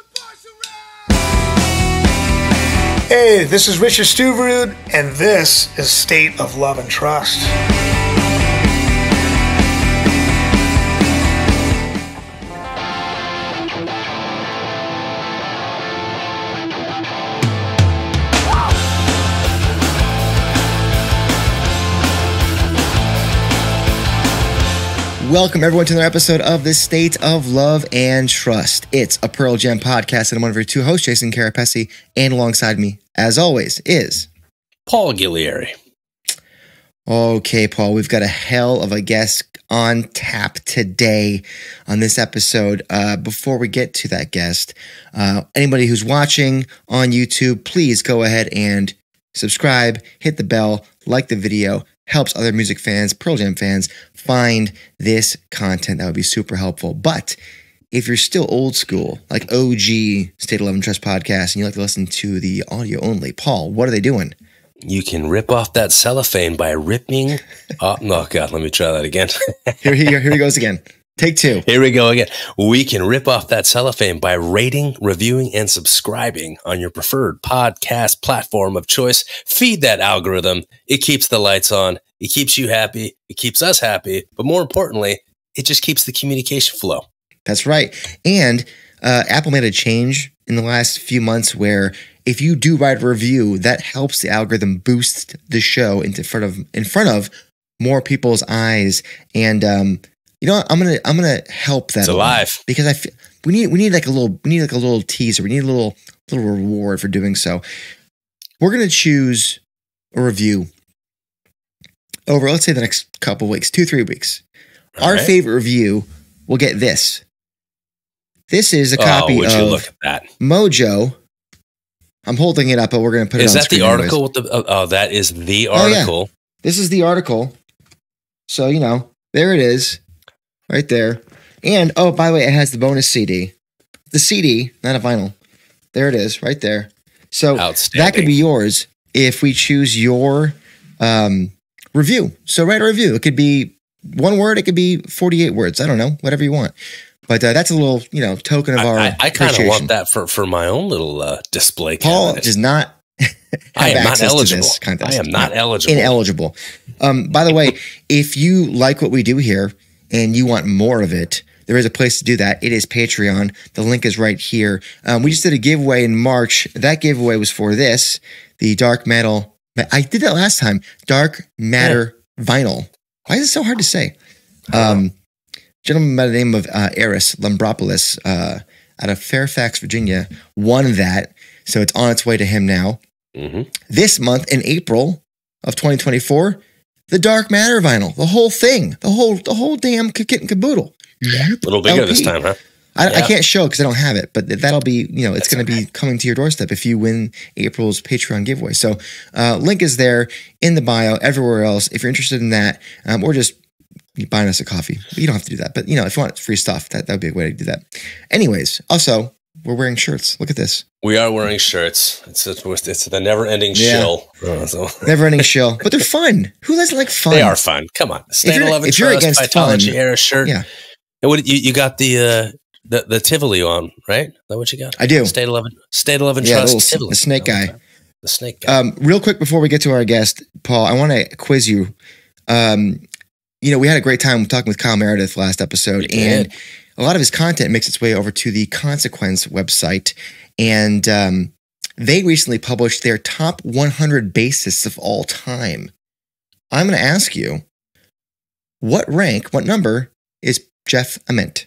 Hey, this is Richard Stuverud, and this is State of Love and Trust. Welcome, everyone, to another episode of the State of Love and Trust. It's a Pearl Jam podcast, and I'm one of your two hosts, Jason Kerepesi, and alongside me, as always, is Paul Ghiglieri. Okay, Paul, we've got a hell of a guest on tap today on this episode. Before we get to that guest, anybody who's watching on YouTube, please go ahead and subscribe, hit the bell, like the video. Helps other music fans, Pearl Jam fans, find this content. That would be super helpful. But if you're still old school, like OG State of Love and Trust podcast, and you like to listen to the audio only, Paul, what are they doing? You can rip off that cellophane by ripping. Oh, God, let me try that again. Here he goes again. Take two. Here we go again. We can rip off that cellophane by rating, reviewing, and subscribing on your preferred podcast platform of choice. Feed that algorithm. It keeps the lights on. It keeps you happy. It keeps us happy. But more importantly, it just keeps the communication flow. That's right. And Apple made a change in the last few months where if you do write a review, that helps the algorithm boost the show in front of more people's eyes. And you know what? I'm gonna help that. It's alive because I feel we need like a little teaser. We need a little reward for doing so. We're gonna choose a review over, let's say, the next couple weeks, 2-3 weeks. Our favorite review will get this. This is a copy would of you look at that? Mojo. I'm holding it up, but we're gonna put it on screen. Is that the article with the? That is the article. Oh, yeah. This is the article. So there it is. Right there. And, oh, by the way, it has the bonus CD. The CD, not a vinyl. There it is, right there. So that could be yours if we choose your review. So write a review. It could be one word. It could be 48 words. I don't know, whatever you want. But that's a little, token of our I kind of want that for my own little display Paul cabinet. Does not I am not eligible. I am not eligible. Ineligible. By the way, if you like what we do here, and you want more of it, there is a place to do that. It is Patreon. The link is right here. We just did a giveaway in March. That giveaway was for this, the Dark Metal. I did that last time. Dark Matter vinyl. Why is it so hard to say? Gentleman by the name of Eris Lambropoulos out of Fairfax, Virginia, won that. So it's on its way to him now. Mm-hmm. This month, in April of 2024, the Dark Matter vinyl, the whole thing, the whole damn kit and caboodle. Yeah, a little bigger this time, huh? I can't show it because I don't have it, but that'll be, it's going to be coming to your doorstep if you win April's Patreon giveaway. So link is there in the bio, everywhere else. If you're interested in that, or just buying us a coffee, you don't have to do that. But, if you want free stuff, that would be a way to do that. Anyways, also, we're wearing shirts. Look at this. We are wearing shirts. It's the never-ending shill. Never-ending shill. But they're fun. Who doesn't like fun? They are fun. Come on. State of Love and Trust, Vitology era shirt. Yeah. And what you got the Tivoli on, right? Is that what you got? I do. State of Love and Trust Tivoli. The snake guy. The snake guy. Real quick before we get to our guest, Paul, I want to quiz you. We had a great time talking with Kyle Meredith last episode, and a lot of his content makes its way over to the Consequence website, and they recently published their top 100 bassists of all time. I'm going to ask you, what number is Jeff Ament?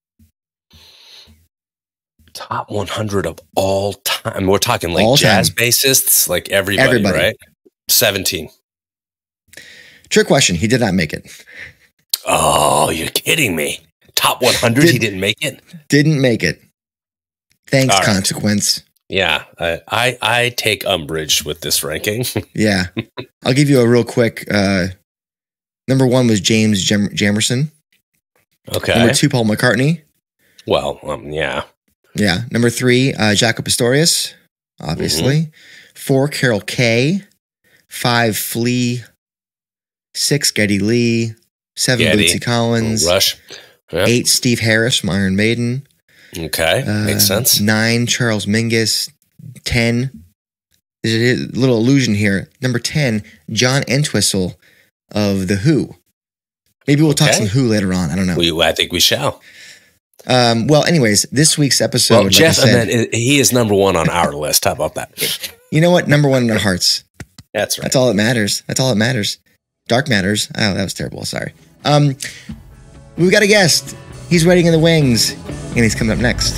Top 100 of all time. We're talking like all jazz bassists, like everybody, right? 17. Trick question. He did not make it. Oh, you're kidding me. Top 100, he didn't make it? Didn't make it. Thanks, right. Consequence. Yeah, I take umbrage with this ranking. Yeah. I'll give you a real quick. Number 1 was James Jamerson. Okay. Number 2, Paul McCartney. Well, yeah. Yeah. Number 3, Jaco Pastorius, obviously. Mm-hmm. 4, Carol Kay. 5, Flea. 6, Geddy Lee. 7, Bootsy Collins. Rush. Yep. 8, Steve Harris from Iron Maiden. Okay, makes sense. 9, Charles Mingus. 10, there's a little illusion here. Number 10, John Entwistle of The Who. Maybe we'll talk some Who later on. I don't know. I think we shall. Well, anyways, this week's episode. Well, Jeff Ament, he is number 1 on our list. How about that? You know what? Number 1 in our hearts. That's right. That's all that matters. That's all that matters. Dark matters. Oh, that was terrible. Sorry. We've got a guest. He's waiting in the wings, and he's coming up next.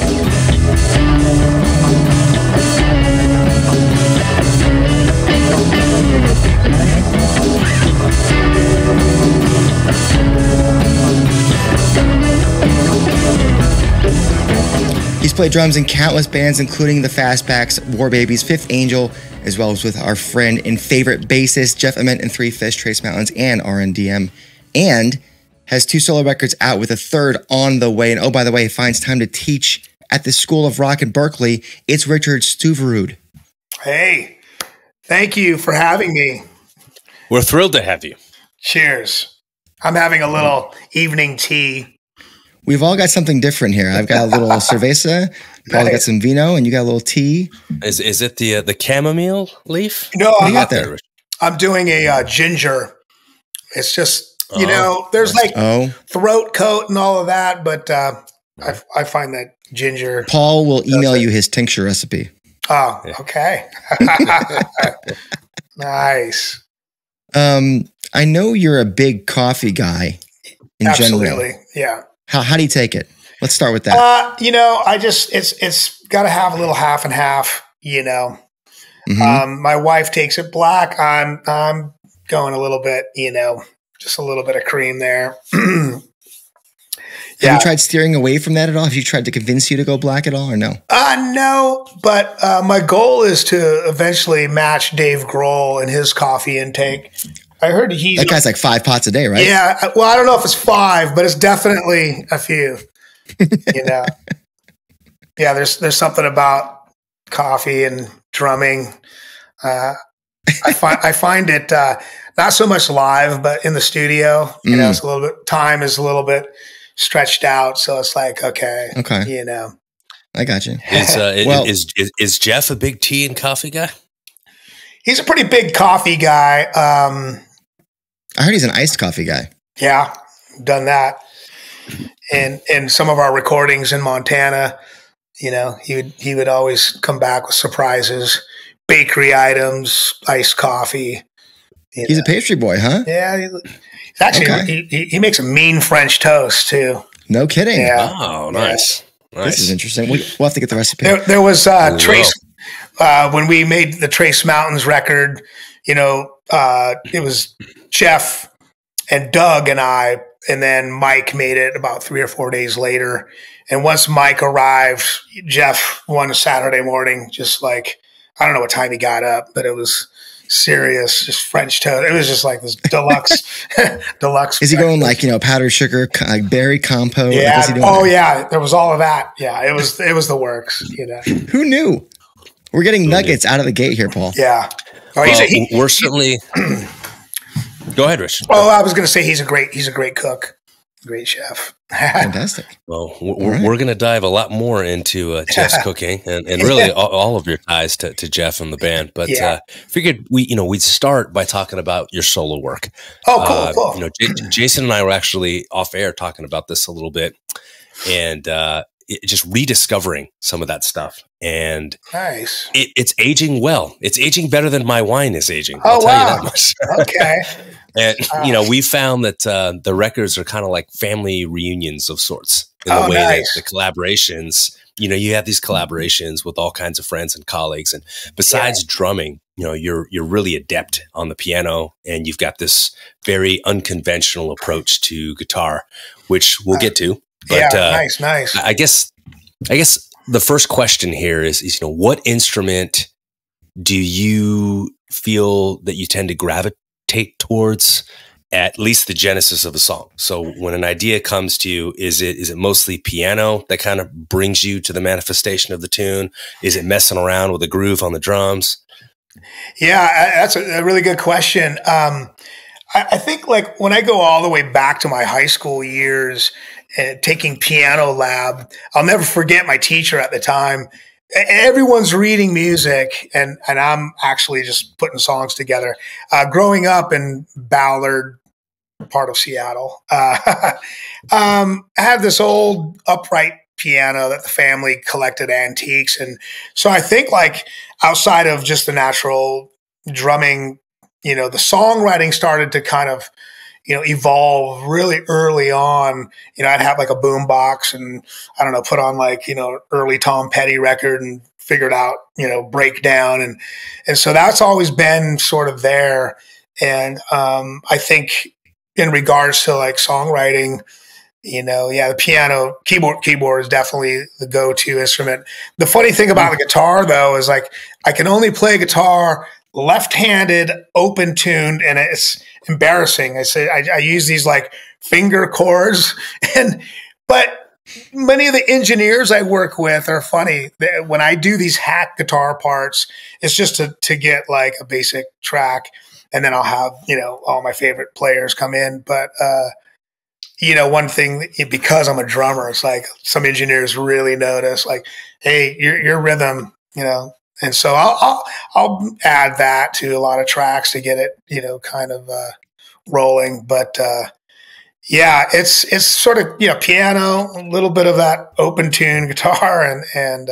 He's played drums in countless bands, including the Fastbacks, War Babies, Fifth Angel, as well as with our friend and favorite bassist, Jeff Ament and Three Fish, Trace Mountains, and RNDM, and has 2 solo records out with a 3rd on the way. And oh, by the way, he finds time to teach at the School of Rock in Berkeley. It's Richard Stuverud. Hey, thank you for having me. We're thrilled to have you. Cheers. I'm having a little evening tea. We've all got something different here. I've got a little cerveza. Paul's got some vino, and you got a little tea. Is it the chamomile leaf? No, what do you got there? I'm doing a ginger. It's just, there's like throat coat and all of that, but I find that ginger. Paul will email you his tincture recipe. Oh, okay. Nice. I know you're a big coffee guy in Absolutely. general. Yeah. How do you take it? Let's start with that. It's got to have a little half and half, Mm-hmm. My wife takes it black. I'm going a little bit, just a little bit of cream there. Have you tried steering away from that at all? Have you tried to convince you to go black at all or no? No, but my goal is to eventually match Dave Grohl in his coffee intake. I heard that guy's like 5 pots a day, right? Yeah. Well, I don't know if it's 5, but it's definitely a few. Yeah. There's something about coffee and drumming. I find it not so much live, but in the studio. It's a little bit. Time is a little bit stretched out, so it's like okay. I got you. Is Jeff a big tea and coffee guy? He's a pretty big coffee guy. I heard he's an iced coffee guy. Yeah, done that. And in some of our recordings in Montana, he would always come back with surprises, bakery items, iced coffee. He's a pastry boy, huh? Yeah. He's actually, he makes a mean French toast too. No kidding. Yeah. Oh, nice. Yeah. Nice. This is interesting. We'll have to get the recipe. There was Trace, when we made the Trace Mountains record, it was Jeff and Doug and I, and then Mike made it about 3 or 4 days later. And once Mike arrived, Jeff one Saturday morning, just like, I don't know what time he got up, but it was serious, just French toast. It was just like this deluxe. Is he going like, powdered sugar, berry compote? Yeah. Yeah. There was all of that. Yeah. It was the works, Who knew? We're getting nuggets out of the gate here, Paul. Yeah. We're certainly. Go ahead, Rich. Oh, I was going to say he's a great cook, great chef. Fantastic. Well, we're going to dive a lot more into Jeff's cooking and really all of your ties to Jeff and the band. But figured we'd start by talking about your solo work. Oh, cool. Jason and I were actually off air talking about this a little bit, and just rediscovering some of that stuff. And nice. It's aging well. It's aging better than my wine is aging. Oh, I'll tell you that much. Okay. And, we found that the records are kind of like family reunions of sorts in the way that the collaborations, you have these collaborations with all kinds of friends and colleagues. And besides drumming, you're really adept on the piano, and you've got this very unconventional approach to guitar, which we'll get to. But, nice. I guess the first question here is what instrument do you feel that you tend to gravitate towards, at least the genesis of a song? So when an idea comes to you, is it mostly piano that kind of brings you to the manifestation of the tune? Is it messing around with a groove on the drums? Yeah, that's a really good question. I think like when I go all the way back to my high school years, taking piano lab. I'll never forget my teacher at the time. Everyone's reading music, and I'm actually just putting songs together. Growing up in Ballard, part of Seattle, I had this old upright piano that the family collected antiques. And so I think, like, outside of just the natural drumming, the songwriting started to kind of, evolve really early on. I'd have like a boom box and I don't know, put on like, early Tom Petty record and figured out, breakdown. And so that's always been sort of there. And I think in regards to like songwriting, the piano, keyboard is definitely the go-to instrument. The funny thing about the guitar, though, is like I can only play guitar left-handed, open-tuned, and it's embarrassing. I use these like finger chords, but many of the engineers I work with are funny. When I do these hack guitar parts, it's just to get like a basic track, and then I'll have all my favorite players come in, but. One thing, because I'm a drummer, it's like some engineers really notice, like, hey, your rhythm, and so I'll add that to a lot of tracks to get it, kind of rolling. But it's sort of piano, a little bit of that open tune guitar, and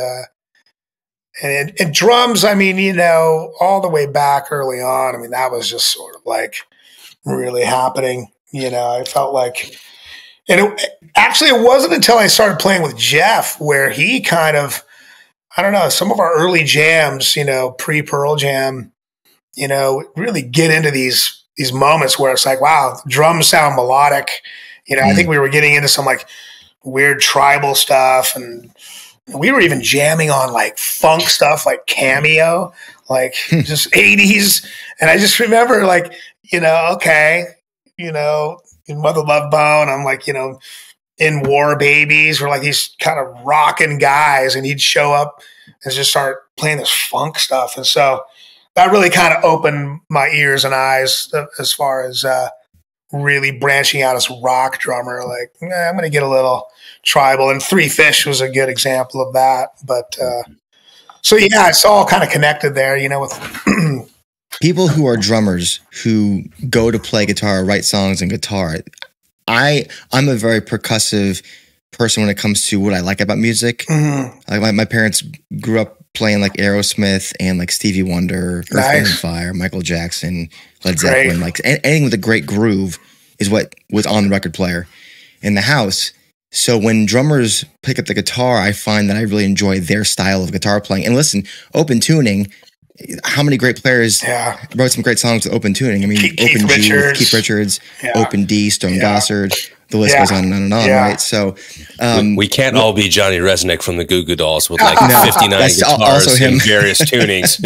drums. I mean, all the way back early on. I mean, that was just sort of like really happening. I felt like. And it wasn't until I started playing with Jeff where he kind of, I don't know, some of our early jams, pre-Pearl Jam, really get into these moments where it's like, wow, drums sound melodic. I think we were getting into some like weird tribal stuff, and we were even jamming on like funk stuff like Cameo, like just 80s. And I just remember like, okay, in Mother Love Bone, I'm like, in War Babies, we're like these kind of rocking guys, and he'd show up and just start playing this funk stuff. And so that really kind of opened my ears and eyes as far as really branching out as a rock drummer. Like, I'm going to get a little tribal, and Three Fish was a good example of that. But so yeah, it's all kind of connected there, with people who are drummers who go to play guitar, write songs and guitar. I'm a very percussive person when it comes to what I like about music. Mm-hmm. Like my parents grew up playing like Aerosmith and like Stevie Wonder, Earth, Wind & Fire, Michael Jackson, Led Zeppelin. Like anything with a great groove is what was on the record player in the house. So when drummers pick up the guitar, I find that I really enjoy their style of guitar playing. And listen, open tuning. How many great players wrote some great songs with open tuning? I mean, Open G with Keith Richards, Open D, Stone Gossard, the list goes on and on and on, right? So we can't all be Johnny Resnick from the Goo Goo Dolls with like 59 guitars in various tunings.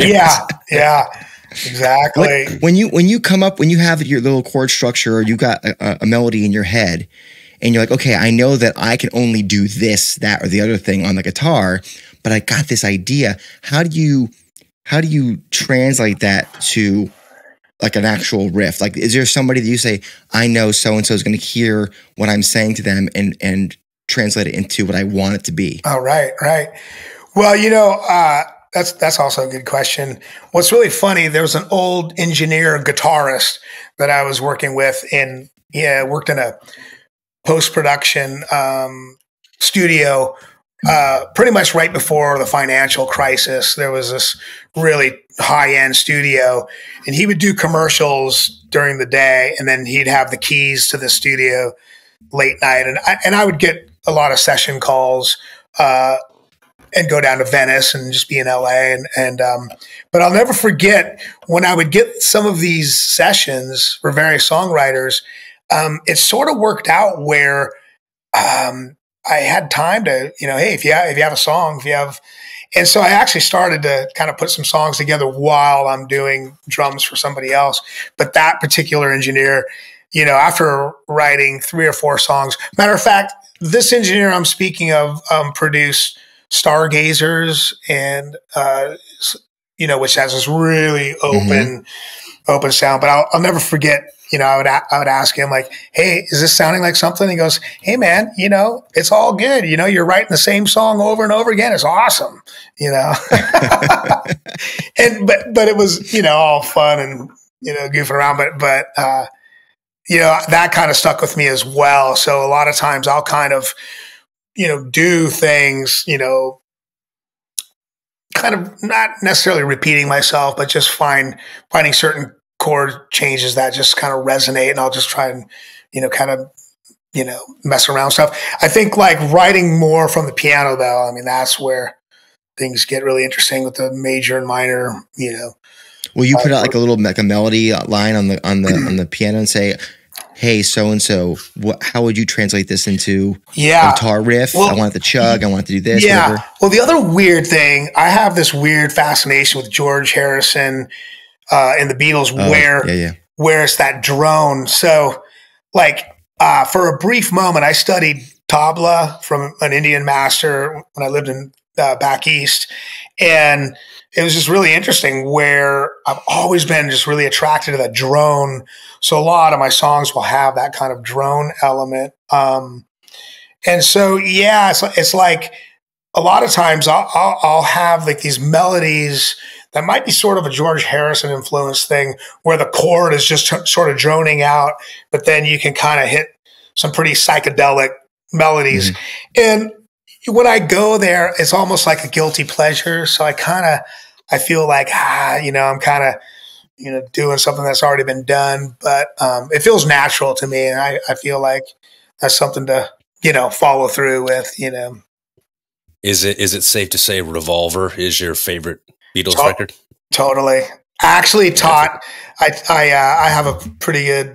Exactly. When you come up, when you have your little chord structure, or you got a melody in your head, and you're like, okay, I know that I can only do this, that, or the other thing on the guitar, but I got this idea. How do you translate that to like an actual riff? Like, is there somebody that you say, I know so-and-so is going to hear what I'm saying to them and translate it into what I want it to be? Oh, right. Well, that's also a good question. What's really funny, there was an old engineer guitarist that I was working with worked in a post-production studio pretty much right before the financial crisis. There was this really high-end studio, and he would do commercials during the day, and then he'd have the keys to the studio late night. And I would get a lot of session calls and go down to Venice and just be in LA. But I'll never forget when I would get some of these sessions for various songwriters, it sort of worked out where I had time to, hey, if you have a song, and so I actually started to kind of put some songs together while I'm doing drums for somebody else. But that particular engineer, after writing 3 or 4 songs, matter of fact, this engineer I'm speaking of produced Stargazers and you know, which has this really open sound. But I'll never forget, you know, I would ask him like, hey, is this sounding like something? He goes, hey man, you know, it's all good. You know, you're writing the same song over and over again. It's awesome, you know? but it was, you know, all fun and, you know, goofing around, but you know, that kind of stuck with me as well. So a lot of times I'll kind of, you know, do things, you know, kind of not necessarily repeating myself, but just finding certain chord changes that just kind of resonate, and I'll just try and, you know, kind of, you know, mess around with stuff. I think like writing more from the piano though, I mean, that's where things get really interesting with the major and minor, you know. Will you put out like a little like a melody line on the piano and say, hey, so and so, how would you translate this into a guitar riff? Well, I want it to chug. I want it to do this. Yeah. Whatever. Well, the other weird thing, I have this weird fascination with George Harrison and the Beatles, where it's that drone. So, like for a brief moment, I studied tabla from an Indian master when I lived in back east, and it was just really interesting where I've always been just really attracted to that drone. So a lot of my songs will have that kind of drone element. And so, yeah, it's like a lot of times I'll have like these melodies that might be sort of a George Harrison influence thing where the chord is just sort of droning out, but then you can kind of hit some pretty psychedelic melodies. And when I go there, it's almost like a guilty pleasure. So I feel like, you know, I'm kind of, you know, doing something that's already been done, but it feels natural to me. And I feel like that's something to, you know, follow through with, you know. Is it safe to say Revolver is your favorite Beatles record? Totally. I actually taught, I have a pretty good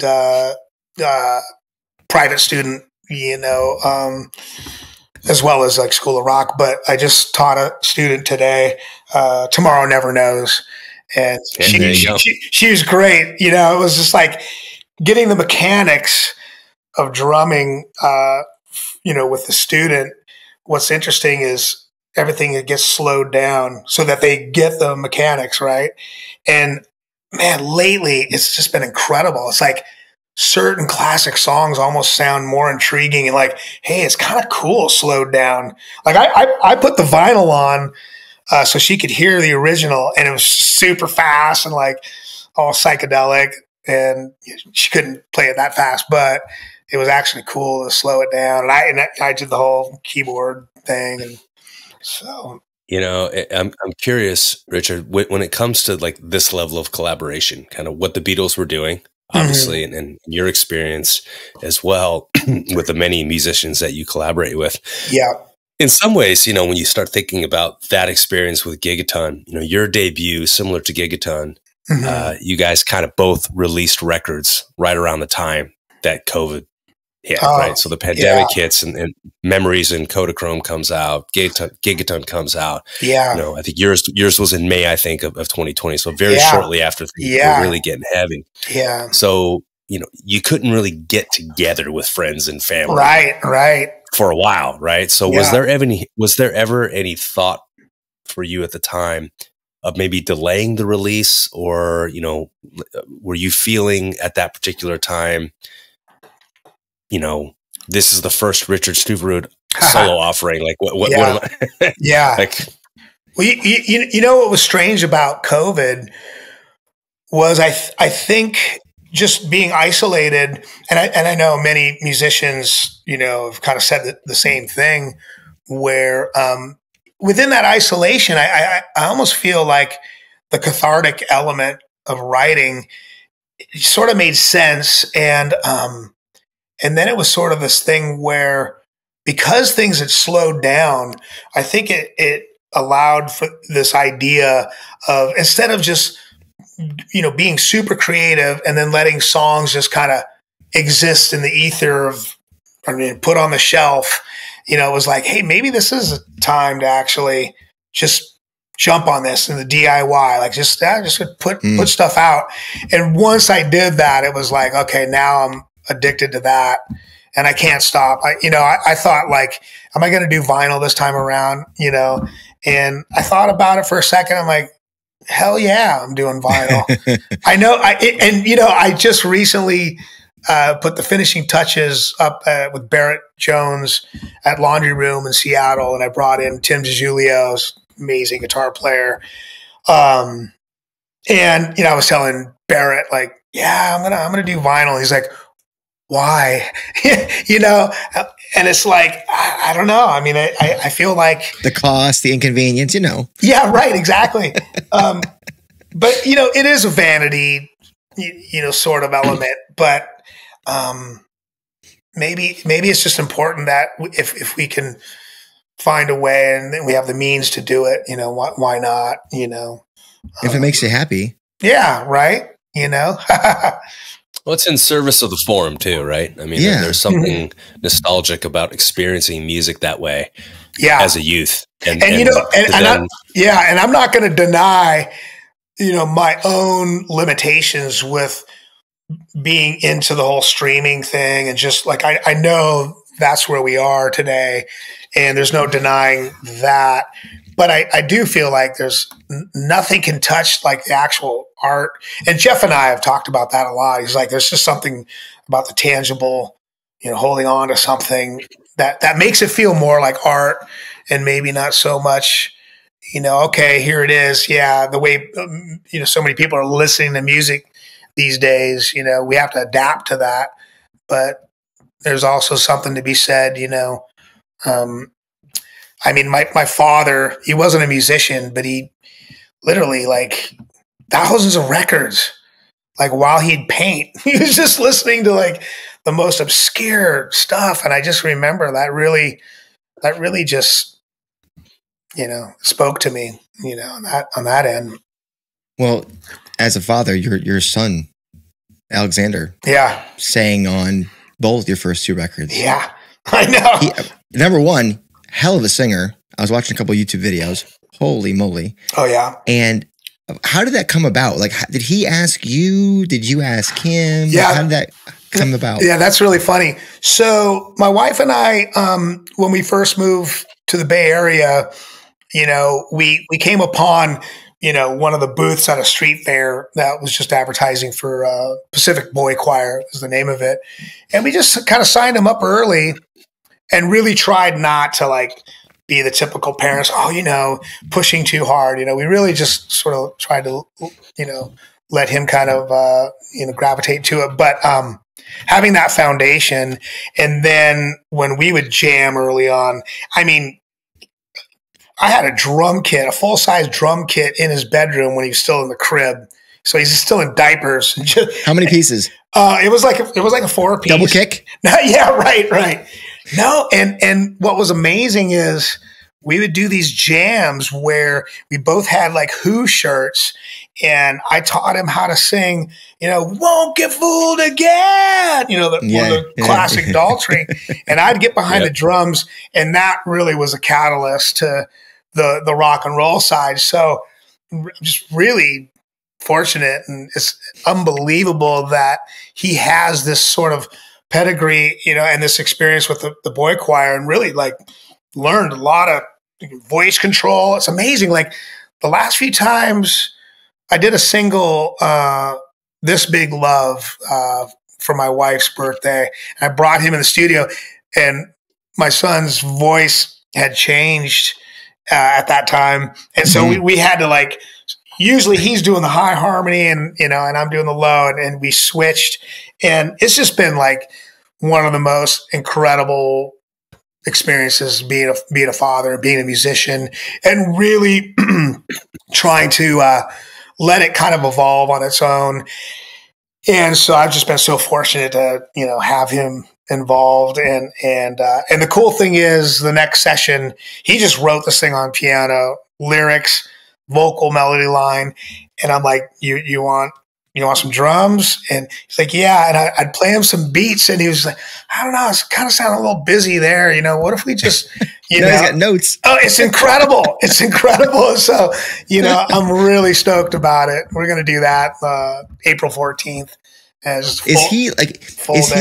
private student, you know, as well as like School of Rock, but I just taught a student today, Tomorrow Never Knows. And she was great. You know, it was just like getting the mechanics of drumming, you know, with the student. What's interesting is everything that gets slowed down so that they get the mechanics right. And man, lately it's just been incredible. It's like certain classic songs almost sound more intriguing and like, hey, it's kind of cool slowed down. Like I put the vinyl on so she could hear the original, and it was super fast and like all psychedelic, and she couldn't play it that fast, but it was actually cool to slow it down. And I did the whole keyboard thing. And so, you know, I'm curious, Richard, when it comes to like this level of collaboration, kind of what the Beatles were doing, obviously, and your experience as well with the many musicians that you collaborate with. Yeah. In some ways, you know, when you start thinking about that experience with Gigaton, you know, your debut, similar to Gigaton, you guys kind of both released records right around the time that COVID hit, right? So the pandemic hits and Memories and Kodachrome comes out, Gigaton comes out. Yeah. You know, I think yours was in May, I think, of 2020. So very shortly after things were really getting heavy. Yeah. So, you know, you couldn't really get together with friends and family. Right. For a while, right? So was there ever any thought for you at the time of maybe delaying the release, or, you know, were you feeling at that particular time, you know, this is the first Richard Stuverud solo offering? Like what am I? Like, well, you know what was strange about COVID was I think just being isolated, and I know many musicians, you know, have kind of said the same thing, where within that isolation, I almost feel like the cathartic element of writing sort of made sense, and then it was sort of this thing where, because things had slowed down, I think it allowed for this idea of, instead of just, you know, being super creative and then letting songs just kind of exist in the ether of, I mean, put on the shelf, you know, it was like, hey, maybe this is a time to actually just jump on this in the DIY, like just put stuff out. And once I did that, it was like, okay, now I'm addicted to that and I can't stop. I thought like, am I going to do vinyl this time around? You know, and I thought about it for a second. I'm like, Hell yeah, I'm doing vinyl. I know. I just recently put the finishing touches up with Barrett Jones at Laundry Room in Seattle, and I brought in Tim DiGiulio's amazing guitar player. And I was telling Barrett, like, yeah, I'm gonna do vinyl. He's like, why? And it's like, I don't know. I mean, I feel like the cost, the inconvenience, Yeah, right. Exactly. But it is a vanity, sort of element, but maybe it's just important that if we can find a way and we have the means to do it, why not, if it makes you happy. Yeah. Right. Well, it's in service of the form too, right? I mean, there's something nostalgic about experiencing music that way as a youth. And I'm not going to deny, my own limitations with being into the whole streaming thing. And just like, I know that's where we are today, and there's no denying that. But I do feel like there's nothing can touch like the actual art. And Jeff and I have talked about that a lot. He's like, there's just something about the tangible, holding on to something that makes it feel more like art, and maybe not so much, okay, here it is. Yeah. The way, so many people are listening to music these days, we have to adapt to that. But there's also something to be said, I mean, my father, he wasn't a musician, but he literally like thousands of records, like while he'd paint, he was just listening to like the most obscure stuff. And I just remember that really just, spoke to me, on that end. Well, as a father, your son, Alexander, sang on both your first two records. Yeah, I know. Number one, hell of a singer. I was watching a couple of YouTube videos. Holy moly. Oh, yeah. And how did that come about? Like, did he ask you? Did you ask him? Yeah. How did that come about? Yeah, that's really funny. So my wife and I, when we first moved to the Bay Area, we came upon, one of the booths at a street fair that was just advertising for Pacific Boy Choir was the name of it. And we just kind of signed him up early and really tried not to like be the typical parents, pushing too hard. We really just sort of tried to, let him kind of, gravitate to it. But having that foundation, and then when we would jam early on, I mean, I had a drum kit, a full-size drum kit in his bedroom when he was still in the crib. So he's still in diapers. How many pieces? It was like a 4-piece. Double kick? Yeah, right. No, and what was amazing is we would do these jams where we both had like Who shirts, and I taught him how to sing, "Won't Get Fooled Again," one of the classic Daltrey, and I'd get behind the drums, and that really was a catalyst to the rock and roll side. So I'm just really fortunate, and it's unbelievable that he has this sort of pedigree, and this experience with the boy choir, and really like learned a lot of voice control. It's amazing. Like the last few times I did a single, This Big Love, for my wife's birthday. I brought him in the studio, and my son's voice had changed at that time. And so we had to like, usually he's doing the high harmony and I'm doing the low, and we switched, and it's just been like one of the most incredible experiences being a father, being a musician, and really trying to let it kind of evolve on its own. And so I've just been so fortunate to, have him involved. And the cool thing is the next session, he just wrote this thing on piano, lyrics, vocal melody line. And I'm like, you want some drums? And he's like, yeah. And I'd play him some beats, and he was like, I don't know, it's kind of sounding a little busy there. What if we just, he's got notes. Oh, it's incredible. It's incredible. So, I'm really stoked about it. We're going to do that April 14th.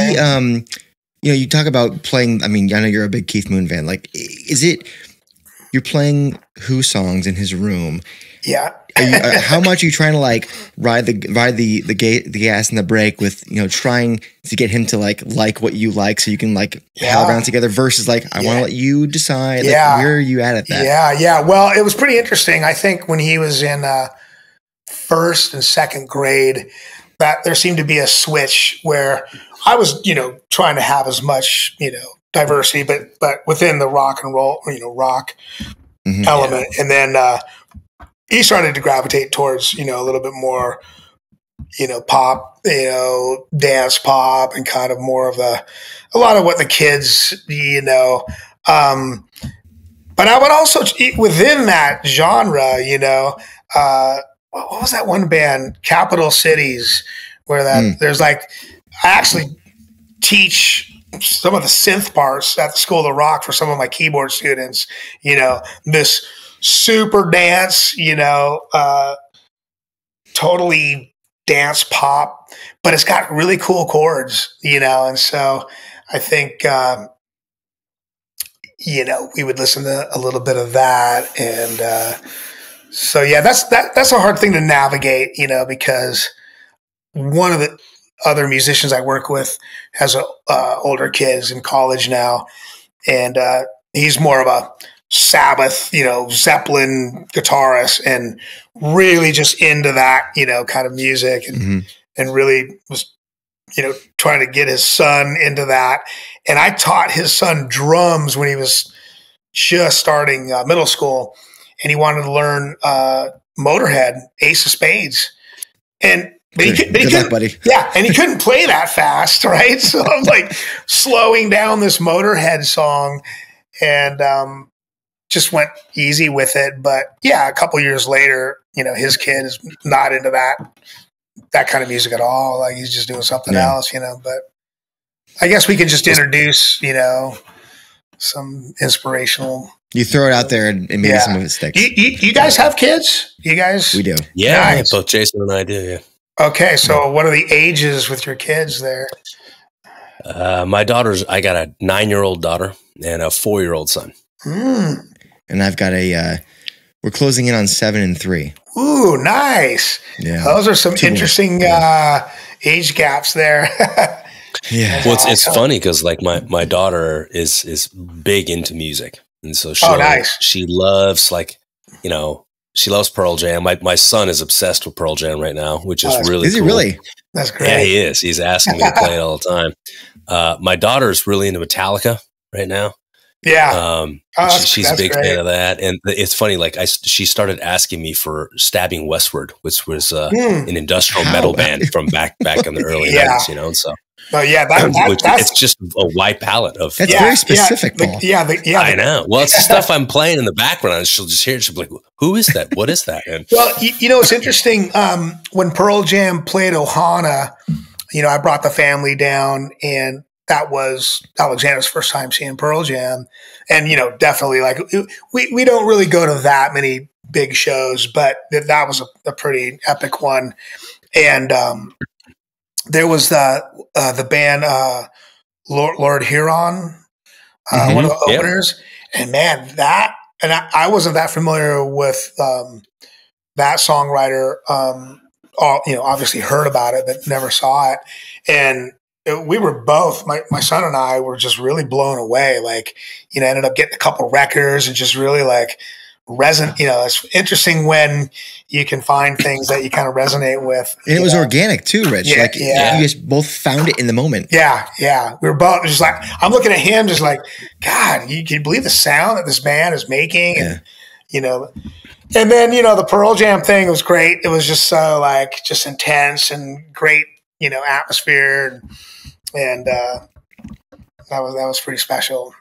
You talk about playing, I mean, I know you're a big Keith Moon fan. Like, is it you're playing Who songs in his room. Yeah. How much are you trying to like ride the gas and the brake with, trying to get him to like what you like so you can pal around together versus I want to let you decide. Where are you at that? Yeah. Well, it was pretty interesting. I think when he was in first and second grade, that there seemed to be a switch where I was, trying to have as much, diversity, but within the rock and roll, rock element. And then, he started to gravitate towards, a little bit more, pop, dance pop and kind of more of a lot of what the kids, but I would also, within that genre, what was that one band, Capital Cities, where there's I actually teach some of the synth parts at the School of Rock for some of my keyboard students, this super dance, totally dance pop, but it's got really cool chords, and so I think, we would listen to a little bit of that. And so, yeah, that's a hard thing to navigate, because one of the other musicians I work with has older kids in college now, and he's more of a Sabbath, Zeppelin guitarist, and really just into that, kind of music, and really was, trying to get his son into that. And I taught his son drums when he was just starting middle school, and he wanted to learn Motorhead, Ace of Spades, but he couldn't, buddy. Yeah, and he couldn't play that fast, right? So I'm slowing down this Motorhead song, and just went easy with it. But yeah, a couple years later, his kid is not into that kind of music at all. He's just doing something else, but I guess we could just introduce, some inspirational. You throw it out there and maybe some of it sticks. You guys have kids? You guys? We do. Yeah, nice. Both Jason and I do, yeah. Okay, so what are the ages with your kids there? My I got a 9-year-old daughter and a 4-year-old son. And I've got we're closing in on 7 and 3. Ooh, nice. Yeah. Those are some interesting age gaps there. Yeah. Well, it's funny because my daughter is big into music. And so she loves she loves Pearl Jam. My son is obsessed with Pearl Jam right now, which is really cool. Is he really? That's great. Yeah, he is. He's asking me to play it all the time. My daughter's really into Metallica right now. Yeah. She's a big fan of that. And it's funny, she started asking me for Stabbing Westward, which was an industrial metal band from back in the early 90s, so. Oh yeah, it's just a wide palette of. That's very specific, Paul. I know. Well, it's the stuff I'm playing in the background. And she'll just hear it. She'll be like, "Who is that? What is that?" And, well, it's interesting. When Pearl Jam played Ohana, I brought the family down, and that was Alexander's first time seeing Pearl Jam, and definitely we don't really go to that many big shows, but that was a pretty epic one, and. There was the band Lord Huron, one of the openers, and man, I wasn't that familiar with that songwriter. Obviously heard about it, but never saw it. And we were both, my son and I were just really blown away. Ended up getting a couple records and just really resonate. It's interesting when you can find things that you kind of resonate with. And it was organic too, Rich. You guys both found it in the moment. Yeah. We were both just I'm looking at him just God, can you believe the sound that this band is making? And, and then, the Pearl Jam thing was great. It was just so just intense and great, atmosphere. And that was pretty special.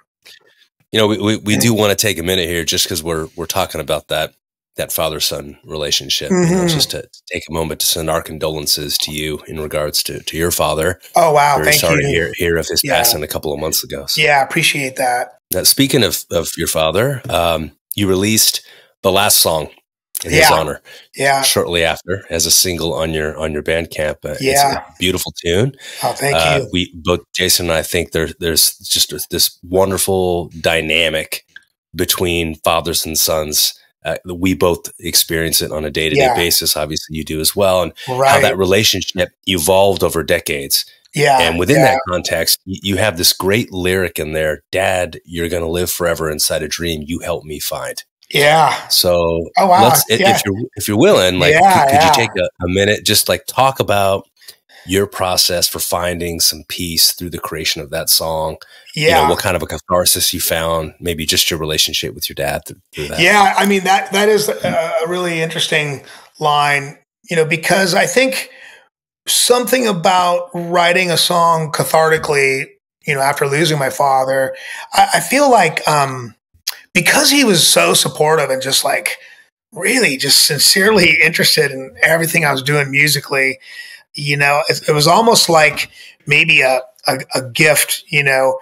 We do want to take a minute here just because we're talking about that father-son relationship. Just to take a moment to send our condolences to you in regards to your father. Oh, wow. We're sorry to hear of his passing a couple of months ago. So. Yeah, I appreciate that. Now, speaking of your father, you released the last song in his honor. Yeah. Shortly after, as a single on your Bandcamp. It's a beautiful tune. Oh, thank you. Both Jason and I think there's just this wonderful dynamic between fathers and sons. We both experience it on a day-to-day basis. Obviously you do as well. And how that relationship evolved over decades. Yeah. And within that context, you have this great lyric in there, Dad, you're going to live forever inside a dream you helped me find. Yeah. So if you're willing, like, could you take a minute, just like talk about your process for finding some peace through the creation of that song? Yeah. You know, what kind of a catharsis you found, maybe just your relationship with your dad through that. Yeah. I mean, that is a really interesting line, you know, because I think something about writing a song cathartically, you know, after losing my father, I feel like, because he was so supportive and just like really just sincerely interested in everything I was doing musically, you know, it was almost like maybe a gift, you know,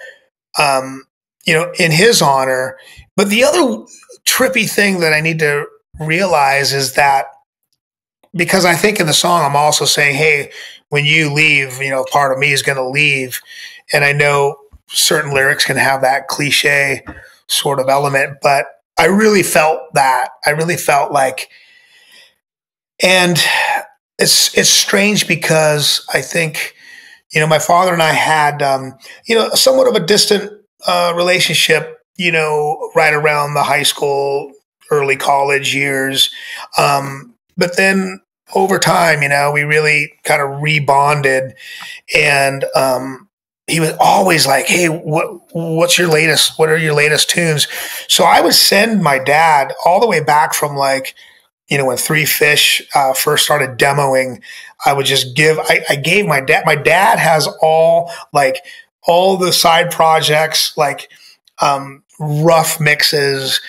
in his honor. But the other trippy thing that I need to realize is that, because I think in the song, I'm also saying, hey, when you leave, you know, part of me is going to leave. And I know certain lyrics can have that cliche sort of element, but I really felt that. I really felt like, and it's strange because I think, you know, my father and I had, you know, somewhat of a distant relationship, you know, right around the high school, early college years. But then over time, you know, we really kind of rebonded, and he was always like, hey, what are your latest tunes? So I would send my dad all the way back from, like, you know, when Three Fish first started demoing, I would just I gave my dad has all the side projects, like rough mixes,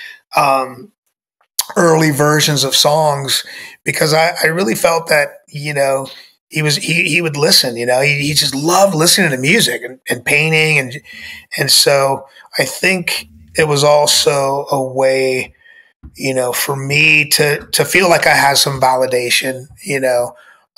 early versions of songs, because I really felt that, you know, he would listen, you know, he just loved listening to music and painting. And so I think it was also a way, you know, for me to feel like I had some validation, you know.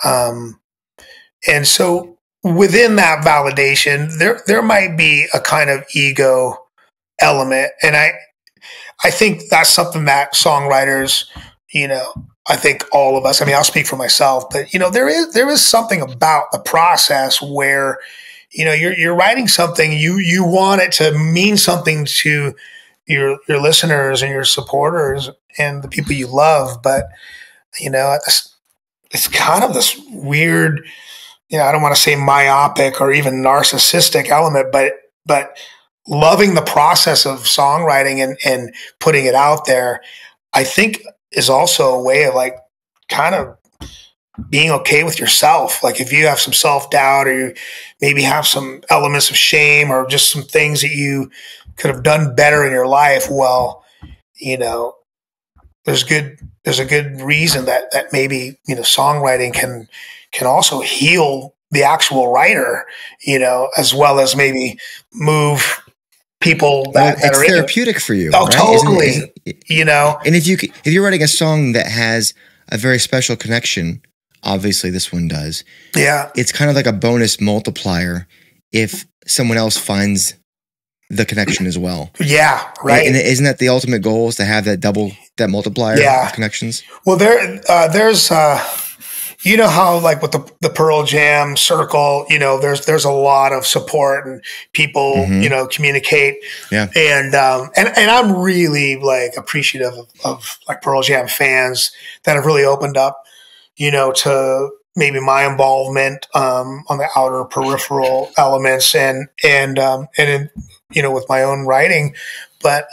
And so within that validation, there might be a kind of ego element. And I think that's something that songwriters, you know, I think all of us, I mean, I'll speak for myself, but, you know, there is something about the process where, you know, you're writing something, you want it to mean something to your listeners and your supporters and the people you love. But, you know, it's kind of this weird, you know, I don't want to say myopic or even narcissistic element, but loving the process of songwriting and putting it out there, I think is also a way of, like, kind of being okay with yourself. Like, if you have some self-doubt, or you maybe have some elements of shame, or just some things that you could have done better in your life, well, you know, there's a good reason that maybe, you know, songwriting can also heal the actual writer, you know, as well as maybe move people that it's are therapeutic for you. Oh, right? totally. Isn't you know, and if you're writing a song that has a very special connection, obviously this one does. Yeah, it's kind of like a bonus multiplier if someone else finds the connection as well. Yeah, right. And isn't that the ultimate goal, is to have that multiplier of connections? Well, there's you know how, like, with the Pearl Jam circle, you know, there's a lot of support and people, you know, communicate. Yeah. And I'm really, like, appreciative of like Pearl Jam fans that have really opened up, you know, to maybe my involvement on the outer peripheral elements and in, you know, with my own writing. But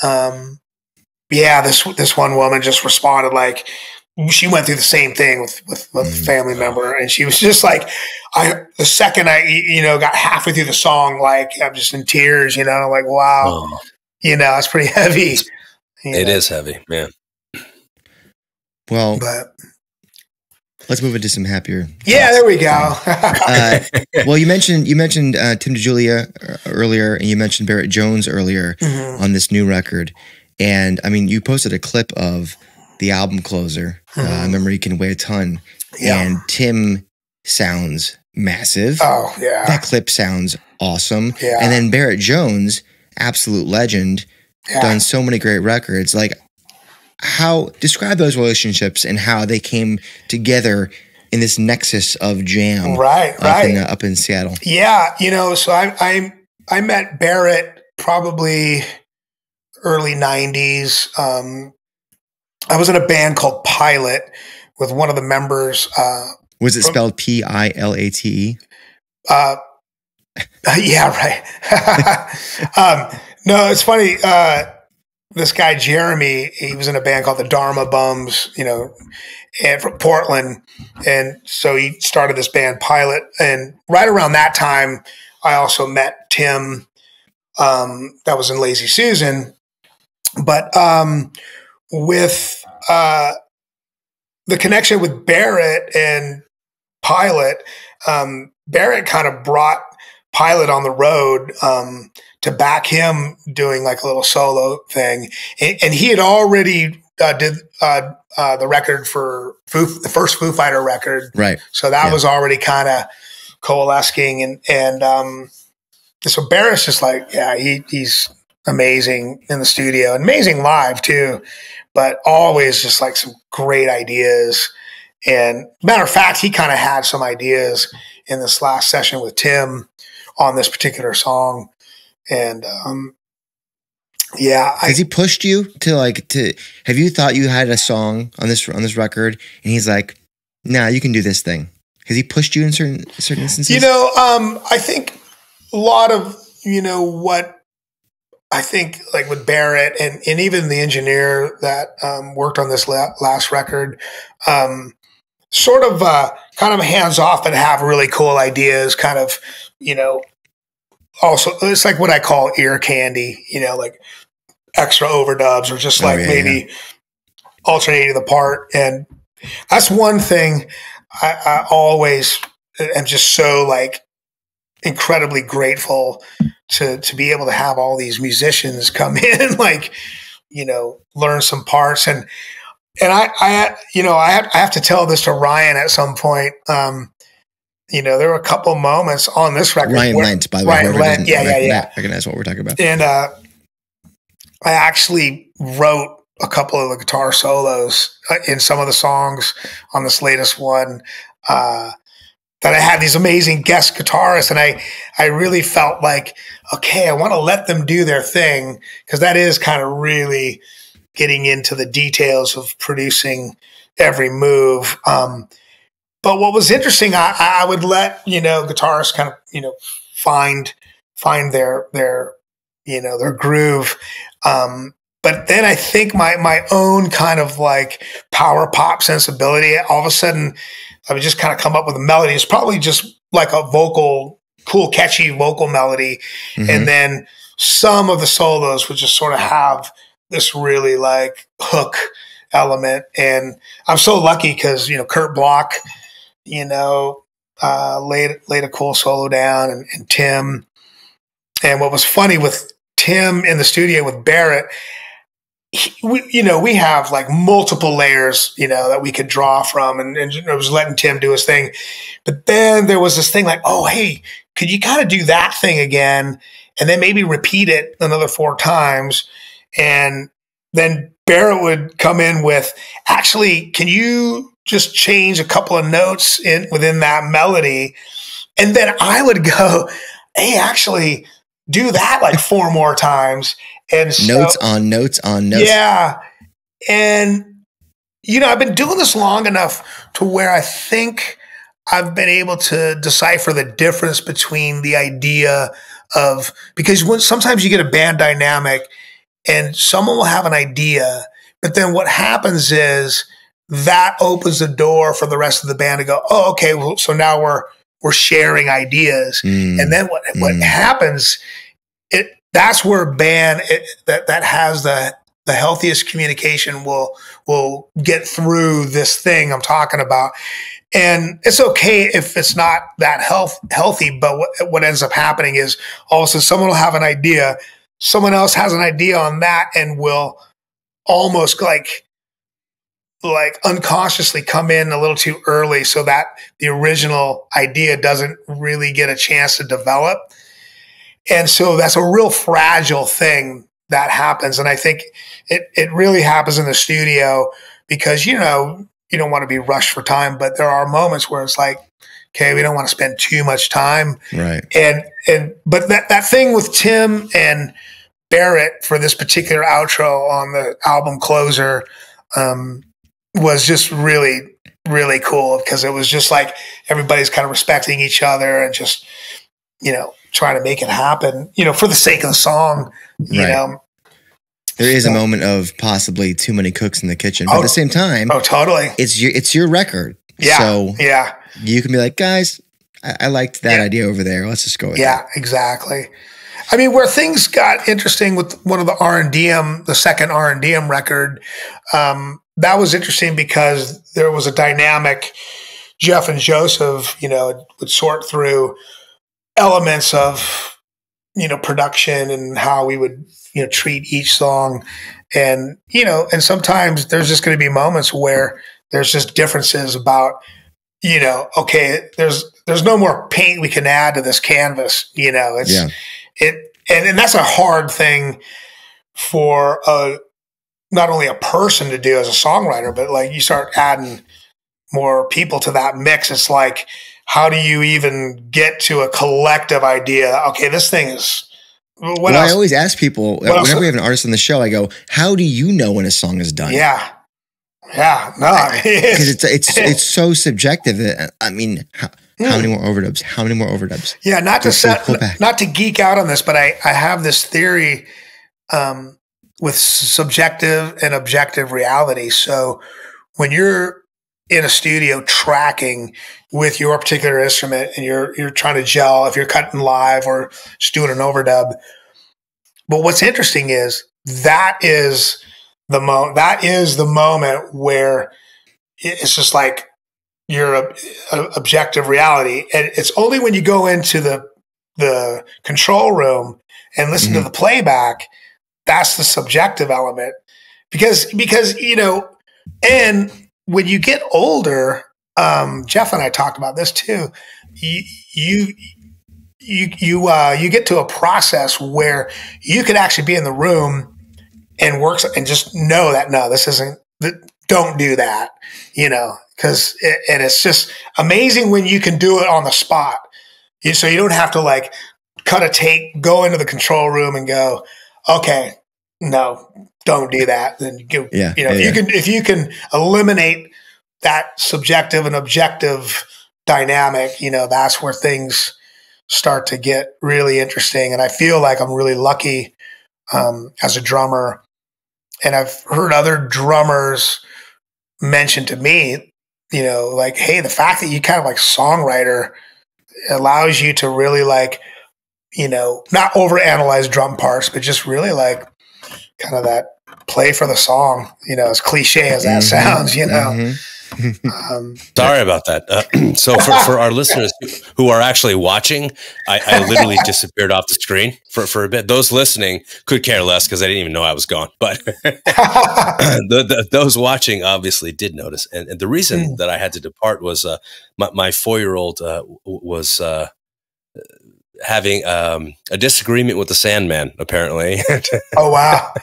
yeah, this one woman just responded, like, she went through the same thing with a family member, and she was just like, the second I, you know, got halfway through the song, like, I'm just in tears, you know, I'm like, wow, you know, it's pretty heavy. It is heavy, man. Well, let's move into some happier. Yeah, there we go. Well, you mentioned Tim DeGiulia earlier, and you mentioned Barrett Jones earlier on this new record. And I mean, you posted a clip of the album closer, Memory Can Weigh a Ton. Yeah. And Tim sounds massive. Oh, yeah. That clip sounds awesome. Yeah. And then Barrett Jones, absolute legend, done so many great records. Like, how describe those relationships and how they came together in this nexus of jam, up in Seattle. Yeah, so I met Barrett probably early '90s. I was in a band called Pilot with one of the members. Was it spelled Pilate? Yeah, right. No, it's funny. This guy, Jeremy, he was in a band called the Dharma Bums, and from Portland. And so he started this band Pilot. And right around that time, I also met Tim, that was in Lazy Susan. But with the connection with Barrett and Pilot, Barrett kind of brought Pilot on the road to back him doing like a little solo thing. And he had already did the record for the first Foo Fighter record. Right. So that was already kind of coalescing. And so Barrett's just like, he's amazing in the studio, amazing live too, but always just like some great ideas. And matter of fact, he kind of had some ideas in this last session with Tim on this particular song. And has he pushed you to have you thought you had a song on this record and he's like, nah, you can do this thing? Has he pushed you in certain instances? I think a lot of, what I think like with Barrett and even the engineer that worked on this last record, sort of kind of hands off and have really cool ideas, kind of, also it's like what I call ear candy, like extra overdubs or just like maybe alternating the part. And that's one thing I always am just so like incredibly grateful to be able to have all these musicians come in, like, learn some parts. And I have to tell this to Ryan at some point. There were a couple moments on this record. Ryan Lent, by the way. Ryan Lent, recognize what we're talking about. And I actually wrote a couple of the guitar solos in some of the songs on this latest one. That I had these amazing guest guitarists, and I really felt like, okay, I want to let them do their thing, because that is kind of really getting into the details of producing every move. But what was interesting, I would let, guitarists kind of, find their groove. But then I think my own kind of like power pop sensibility, all of a sudden I would just kind of come up with a melody. It's probably just like a cool, catchy vocal melody. Mm-hmm. And then some of the solos would just sort of have this really like hook element. And I'm so lucky because, Kurt Block, laid a cool solo down, and Tim. And what was funny with Tim in the studio with Barrett, we have like multiple layers, that we could draw from, and I was letting Tim do his thing. But then there was this thing like, oh, hey, could you kind of do that thing again? And then maybe repeat it another 4 times. And then Barrett would come in with, actually, can you just change a couple of notes within that melody? And then I would go, hey, actually do that like 4 more times. And so, notes on notes on notes. Yeah. And, I've been doing this long enough to where I think I've been able to decipher the difference between the idea of, because sometimes you get a band dynamic and someone will have an idea, but then what happens is that opens the door for the rest of the band to go, oh, okay, well, so now we're sharing ideas. And then what happens, that's where a band that has the healthiest communication will get through this thing I'm talking about. And it's okay if it's not that healthy, but what ends up happening is all of a sudden someone will have an idea, someone else has an idea on that, and will almost like unconsciously come in a little too early so that the original idea doesn't really get a chance to develop. And so that's a real fragile thing that happens. And I think it really happens in the studio because, you know, you don't want to be rushed for time, but there are moments where it's like, okay, we don't want to spend too much time. Right. But that thing with Tim and Barrett for this particular outro on the album Closer was just really, really cool because it was just like everybody's kind of respecting each other and just, you know, trying to make it happen, you know, for the sake of the song, you know. There is a moment of possibly too many cooks in the kitchen, but at the same time, totally, it's your record. Yeah. So you can be like, guys, I liked that idea over there. Let's just go with that. Exactly. I mean, where things got interesting with one of the R&DM, the second R&DM record, that was interesting because there was a dynamic. Jeff and Joseph, you know, would sort through elements of, you know, production and how we would, you know, treat each song. And, you know, and sometimes there's just going to be moments where there's just differences about, you know, okay, there's no more paint we can add to this canvas, you know, and that's a hard thing for not only a person to do as a songwriter, but like you start adding more people to that mix. It's like, how do you even get to a collective idea? Okay, this thing is, what else? I always ask people, whenever we have an artist on the show, I go, how do you know when a song is done? Yeah. No, because it's so subjective. I mean, how many more overdubs? How many more overdubs? Yeah, not to geek out on this, but I have this theory with subjective and objective reality. So when you're in a studio tracking with your particular instrument and you're trying to gel, if you're cutting live or just doing an overdub, but what's interesting is that is the moment where it's just like your objective reality. And it's only when you go into the control room and listen to the playback, that's the subjective element. Because, you know, and when you get older, Jeff and I talked about this too. You get to a process where you could actually be in the room and work and just know that, no, this isn't, don't do that, you know, and it's just amazing when you can do it on the spot. So you don't have to like cut a tape, go into the control room and go, okay, no, don't do that. Then if you can eliminate that subjective and objective dynamic, you know, that's where things start to get really interesting. And I feel like I'm really lucky as a drummer. And I've heard other drummers mention to me, you know, like, hey, the fact that you kind of like songwriter allows you to really like, you know, not overanalyze drum parts, but just really like kind of that play for the song, you know, as cliche as that sounds, you know. Sorry about that. So for our listeners who are actually watching, I literally disappeared off the screen for a bit. Those listening could care less because I didn't even know I was gone. But those watching obviously did notice. And the reason that I had to depart was my 4-year-old was having a disagreement with the Sandman, apparently. Oh, wow.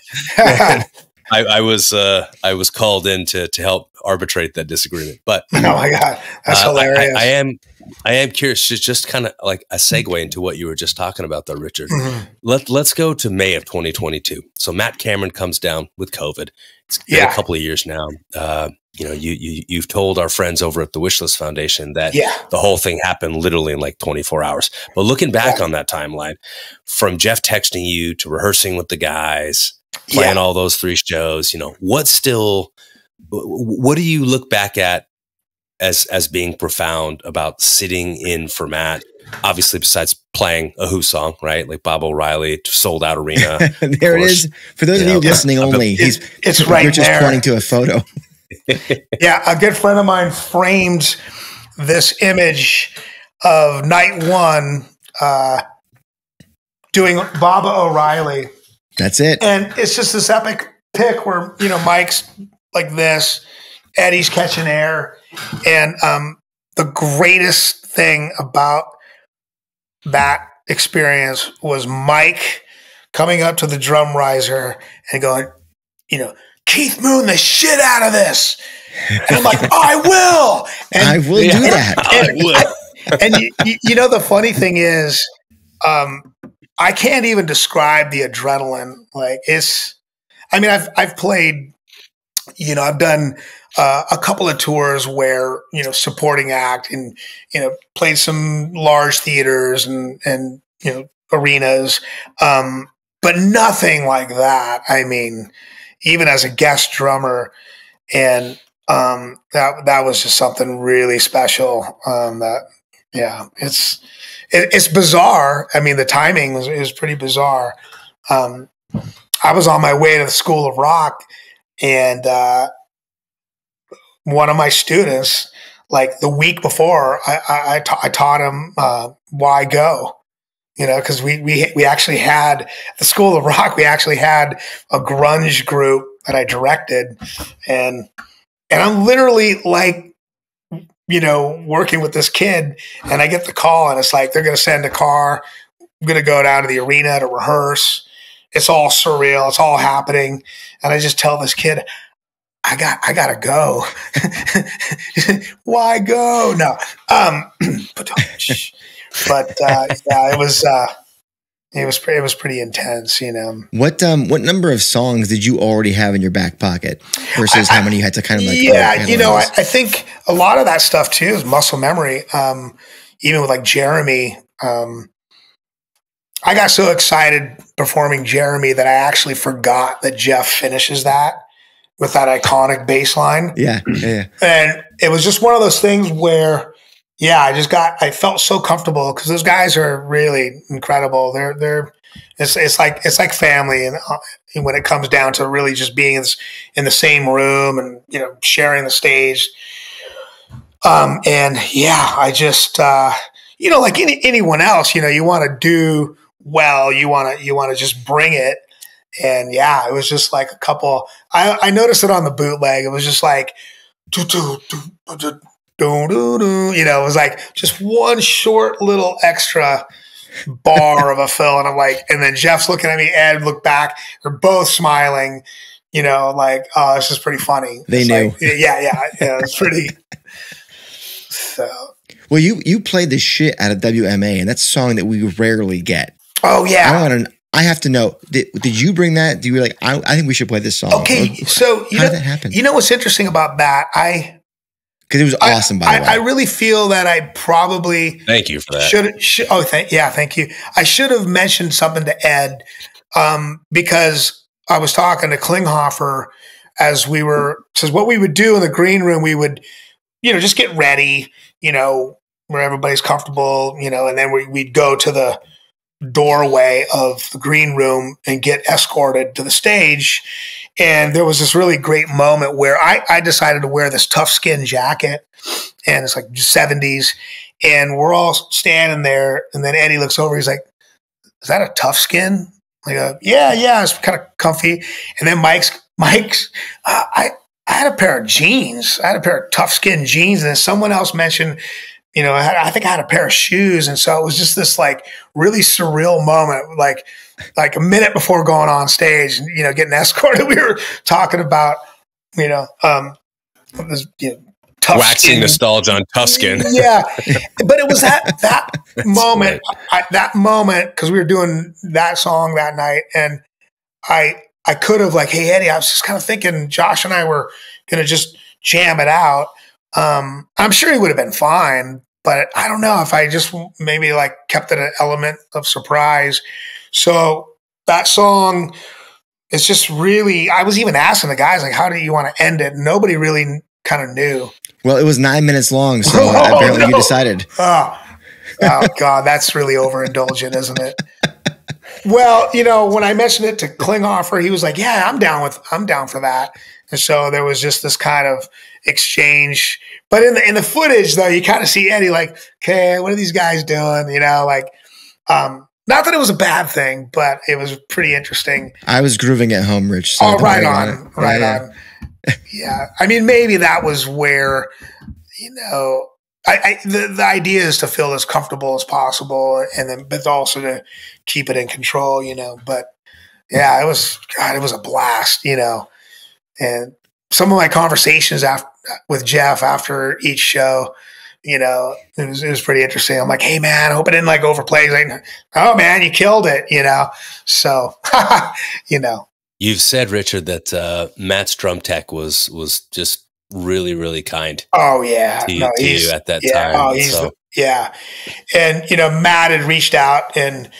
I was called in to help arbitrate that disagreement, but oh my God, that's hilarious. I am curious, just kind of like a segue into what you were just talking about though, Richard. Let's go to May of 2022. So Matt Cameron comes down with COVID. It's been a couple of years now. You know, you've told our friends over at the Wishlist Foundation that the whole thing happened literally in like 24 hours. But looking back on that timeline, from Jeff texting you to rehearsing with the guys, playing all those 3 shows, you know, what do you look back at as being profound about sitting in for Matt? Obviously, besides playing a Who song, right? Like Bob O'Reilly, Sold Out Arena. There it is. For those of you listening only, it's right You're just there. pointing to a photo. Yeah, a good friend of mine framed this image of night 1 doing Baba O'Reilly. That's it. And it's just this epic pic where, you know, Mike's like this, Eddie's catching air. And the greatest thing about that experience was Mike coming up to the drum riser and going, you know, Keith Moon the shit out of this. And I'm like, I will. And, I will do that. I will. And you know, the funny thing is, I can't even describe the adrenaline. Like I mean, I've played, you know, I've done a couple of tours where, you know, supporting act and, you know, played some large theaters and, you know, arenas. But nothing like that. I mean, even as a guest drummer, and that was just something really special. It's bizarre. I mean, the timing is pretty bizarre. I was on my way to the School of Rock, and one of my students, like the week before, I taught him why go. You know, because we actually had at the School of Rock, we actually had a grunge group that I directed, and I'm literally like, you know, working with this kid, and I get the call, and it's like they're going to send a car. I'm going to go down to the arena to rehearse. It's all surreal. It's all happening, and I just tell this kid, I gotta go. Why go? No, but yeah, it was pretty intense, you know. What number of songs did you already have in your back pocket versus how many you had to kind of like? Yeah, you know, I think a lot of that stuff too is muscle memory. Even with like Jeremy, I got so excited performing Jeremy that I actually forgot that Jeff finishes that with that iconic bass line. Yeah. And it was just one of those things where, yeah, I felt so comfortable because those guys are really incredible. It's like family, and when it comes down to really just being in the same room and, you know, sharing the stage. And yeah, I just, you know, like anyone else, you know, you want to do well, you want to just bring it. And yeah, it was just like a couple, I noticed it on the bootleg. It was just like, you know, it was like just one short little extra bar of a fill. And I'm like, and then Jeff's looking at me, Ed looked back, they're both smiling, you know, like, oh, this is pretty funny. They it's knew. Like, yeah, it's pretty. So. Well, you played the shit out of WMA, and that's a song that we rarely get. Oh yeah. I have to know, did you bring that? Do you like, I think we should play this song. Okay. So how did that happen? You know, what's interesting about that? Because it was awesome, by the way. I really feel that I probably thank you for that. Thank you. I should have mentioned something to Ed, because I was talking to Klinghoffer because what we would do in the green room, we would, you know, just get ready, you know, where everybody's comfortable, you know, and then we'd go to the doorway of the green room and get escorted to the stage. And there was this really great moment where I decided to wear this tough skin jacket, and it's like 70s, and we're all standing there, and then Eddie looks over, he's like, is that a tough skin? I go, yeah, it's kind of comfy. And then Mike's I had a pair of jeans. I had a pair of tough skin jeans, and then someone else mentioned, you know, I think I had a pair of shoes. And so it was just this like really surreal moment, like a minute before going on stage, you know, getting escorted. We were talking about, you know, this, you know, tough waxing skin. Nostalgia on Tuscan. Yeah. But it was that moment, because we were doing that song that night. And I could have like, hey, Eddie, I was just kind of thinking Josh and I were going to just jam it out. I'm sure he would have been fine, but I don't know if I just maybe like kept it an element of surprise. So that song is just really, I was even asking the guys, like, how do you want to end it? Nobody really kind of knew. Well, it was 9 minutes long, so apparently you decided. Oh God, that's really overindulgent, isn't it? Well, you know, when I mentioned it to Klinghoffer, he was like, yeah, I'm down for that. And so there was just this kind of exchange. But in the footage, though, you kind of see Eddie like, okay, what are these guys doing? You know, like, not that it was a bad thing, but it was pretty interesting. I was grooving at home, Rich. So right on. Yeah. I mean, maybe that was where, you know, the idea is to feel as comfortable as possible, and then, but also to keep it in control, you know, but Yeah, it was a blast, you know. And some of my conversations with Jeff after each show, you know, it was pretty interesting. I'm like, hey man, I hope I didn't like overplay. He's like, oh man, you killed it, you know. So, you know. You've said, Richard, that Matt's drum tech was just really, really kind. Oh yeah, to you at that time. Oh, yeah. And you know, Matt had reached out and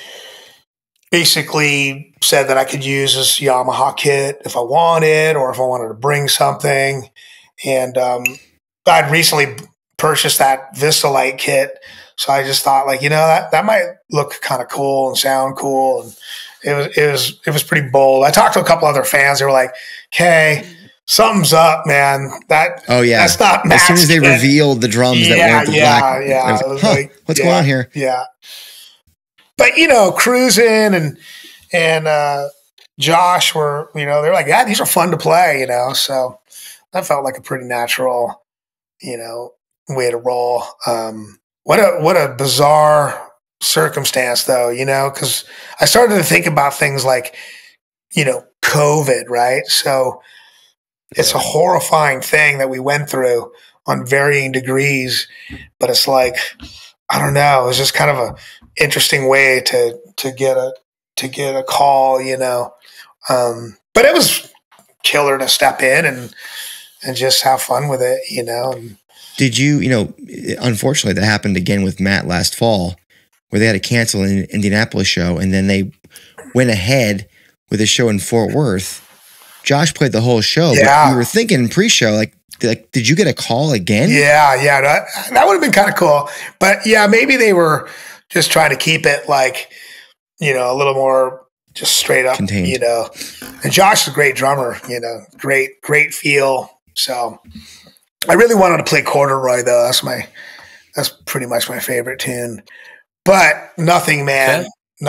basically said that I could use this Yamaha kit if I wanted, or if I wanted to bring something. And I'd recently purchased that Vistalite kit, so I just thought, like, you know, that might look kind of cool and sound cool, and it was pretty bold. I talked to a couple other fans. They were like, "Okay, something's up, man. That's not Matt's as soon as they kit." revealed the drums that weren't the black. Yeah, it was like, what's going on here? Yeah. But, you know, cruising and Josh were, you know, they're like, yeah, these are fun to play, you know. So that felt like a pretty natural, you know, way to roll. What a bizarre circumstance, though, you know, because I started to think about things like, you know, COVID, right? So it's a horrifying thing that we went through on varying degrees, but it's like, I don't know. It was just kind of a interesting way to get a call, you know. But it was killer to step in and just have fun with it, you know. Did you know, unfortunately that happened again with Matt last fall, where they had to cancel an Indianapolis show, and then they went ahead with a show in Fort Worth. Josh played the whole show, but we were thinking pre-show, like, did you get a call again? Yeah, that would have been kind of cool. But yeah, maybe they were just trying to keep it like, you know, a little more just straight up, contained. You know. And Josh is a great drummer, you know, great feel. So I really wanted to play Corduroy though. That's pretty much my favorite tune. But Nothing Man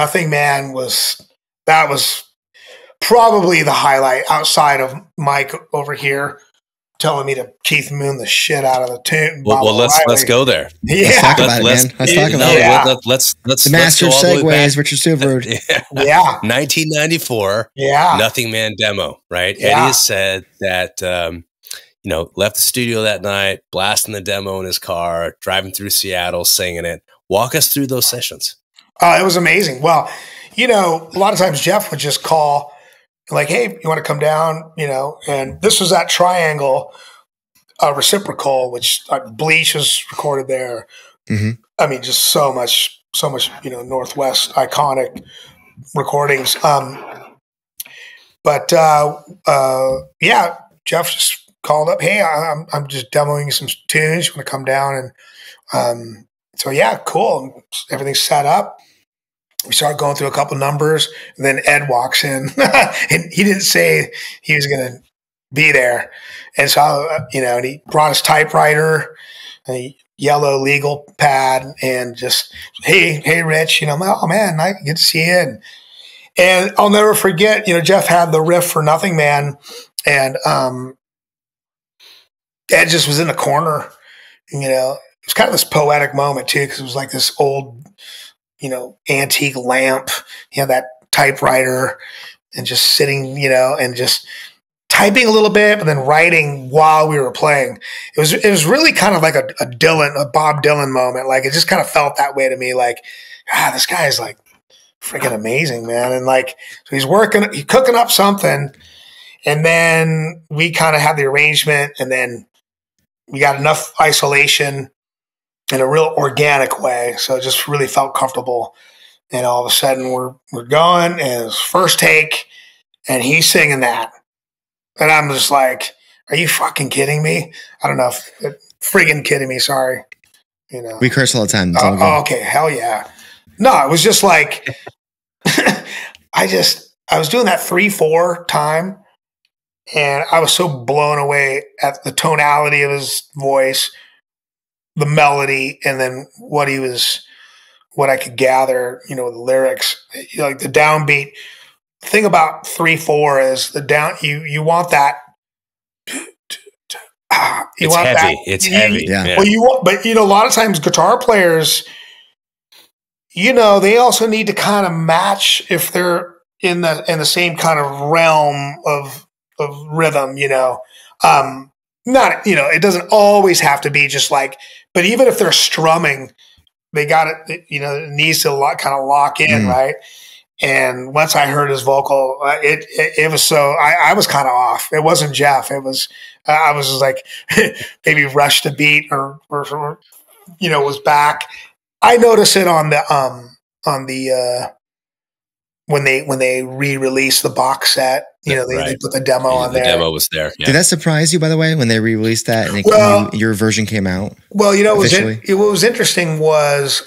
was probably the highlight outside of Mike over here telling me to Keith Moon the shit out of the tune. Well, let's go there. Yeah, let's talk about it, man. Let's talk about it. Let's the master of segues, Richard Stuverud. Yeah, 1994. Yeah, Nothing Man demo. Right. Yeah. Eddie has said that you know, left the studio that night, blasting the demo in his car, driving through Seattle, singing it. Walk us through those sessions. It was amazing. Well, you know, a lot of times Jeff would just call. Like, hey, you want to come down, you know? And this was that Triangle Reciprocal, which Bleach was recorded there. Mm-hmm. I mean, just so much, you know, Northwest iconic recordings. But yeah, Jeff just called up, hey, I'm just demoing some tunes. You want to come down? And so, yeah, cool. Everything's set up. We started going through a couple numbers, and then Ed walks in, and he didn't say he was going to be there. And so, you know, and he brought his typewriter, a yellow legal pad, and just, hey, Rich, you know, oh man, good to see you. And I'll never forget, you know, Jeff had the riff for Nothing Man, and Ed just was in the corner. You know, it was kind of this poetic moment too, because it was like this old, you know, antique lamp, you know, that typewriter, and just sitting, you know, and just typing a little bit, but then writing while we were playing. It was really kind of like a Bob Dylan moment. Like, it just kind of felt that way to me. Like, this guy is like freaking amazing, man. And like, so he's cooking up something, and then we kind of had the arrangement, and then we got enough isolation in a real organic way. So it just really felt comfortable. And all of a sudden we're going, and it's first take, and he's singing that. And I'm just like, are you fucking kidding me? I don't know if friggin' kidding me. Sorry. You know, we curse all the time. Okay. Hell yeah. No, it was just like, I was doing that 3/4 time, and I was so blown away at the tonality of his voice, the melody, and then what I could gather, you know, the lyrics, you know, like the downbeat. The thing about 3/4 is the down. You want that. It's heavy. It's heavy. Yeah. Well, but you know, a lot of times guitar players, you know, they also need to kind of match if they're in the same kind of realm of rhythm, not, it doesn't always have to be just like, but even if they're strumming, they got it, it needs to kind of lock in. Right. And once I heard his vocal, it was so, I was kind of off. It wasn't Jeff. It was, I was just like, maybe rushed a beat or was back. I noticed it on the, when they re-released the box set, they put the demo on there. The demo was there. Yeah. Did that surprise you, by the way, when they re-released that and your version came out? Well, what was interesting was,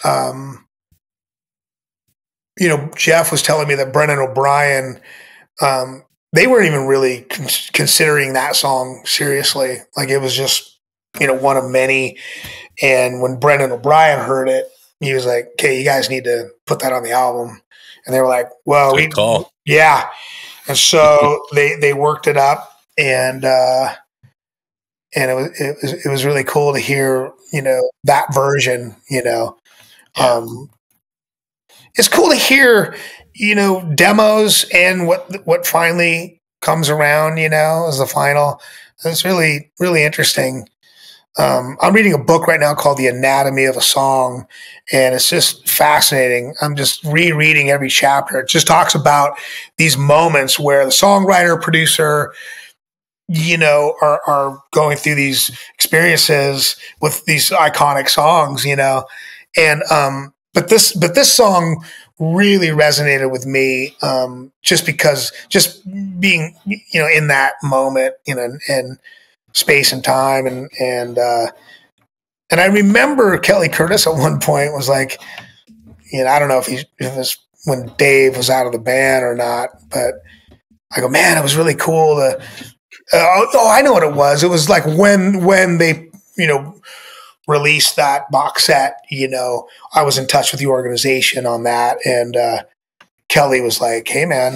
Jeff was telling me that Brendan O'Brien, they weren't even really considering that song seriously. Like it was just, one of many. And when Brendan O'Brien heard it, he was like, "Okay, you guys need to put that on the album." And they were like, "Well, yeah." And so they worked it up, and it was really cool to hear, that version. It's cool to hear, demos and what finally comes around, as the final. It's really, really interesting. I'm reading a book right now called The Anatomy of a Song, and it's just fascinating. I'm just rereading every chapter. It just talks about these moments where the songwriter, producer, are going through these experiences with these iconic songs, and, but this song really resonated with me, just because just being, in that moment, and space and time. And I remember Kelly Curtis at one point was like, I don't know if it was when Dave was out of the band or not, but I go, man, it was really cool to, I know what it was. It was like when they, released that box set, I was in touch with the organization on that. And Kelly was like, "Hey man,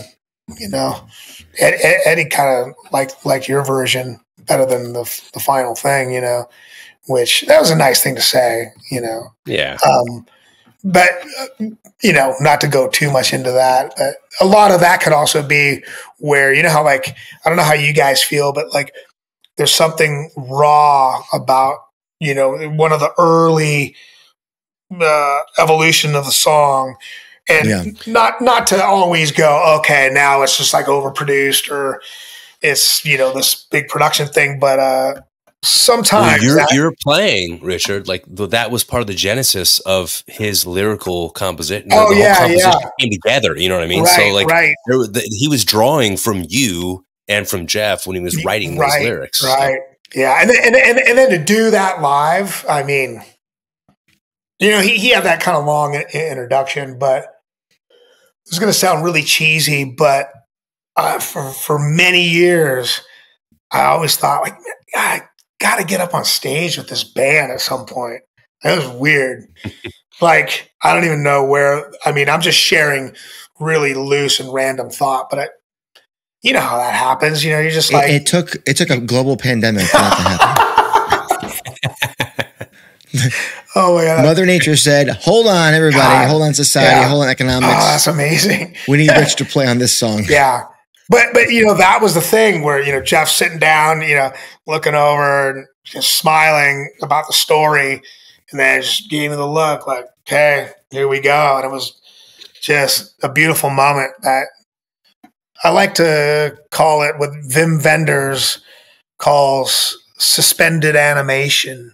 Eddie kind of liked your version better than the final thing, which that was a nice thing to say, Yeah. But, not to go too much into that, but a lot of that could also be where, how I don't know how you guys feel, but like there's something raw about, one of the early evolution of the song, and not to always go, okay, now it's just like overproduced or it's, this big production thing, but sometimes you're playing, Richard, like that was part of the genesis of his lyrical composition. The whole composition came together, you know what I mean? Right, so he was drawing from you and from Jeff when he was writing those lyrics. Right. Yeah. And then to do that live, I mean, he had that kind of long introduction, but it's going to sound really cheesy, but for many years, I always thought like, I got to get up on stage with this band at some point. It was weird. Like, I don't even know where, I'm just sharing really loose and random thought, but you know how that happens. You're just like, it took a global pandemic for that to happen. Oh my God. Mother Nature said, "Hold on, everybody. Hold on, society. Hold on, economics." Oh, that's amazing. We need Rich to play on this song. Yeah. But that was the thing where, Jeff's sitting down, looking over and just smiling about the story, and then just gave me the look like, okay, here we go. And it was just a beautiful moment that I like to call it what Wim Wenders calls suspended animation.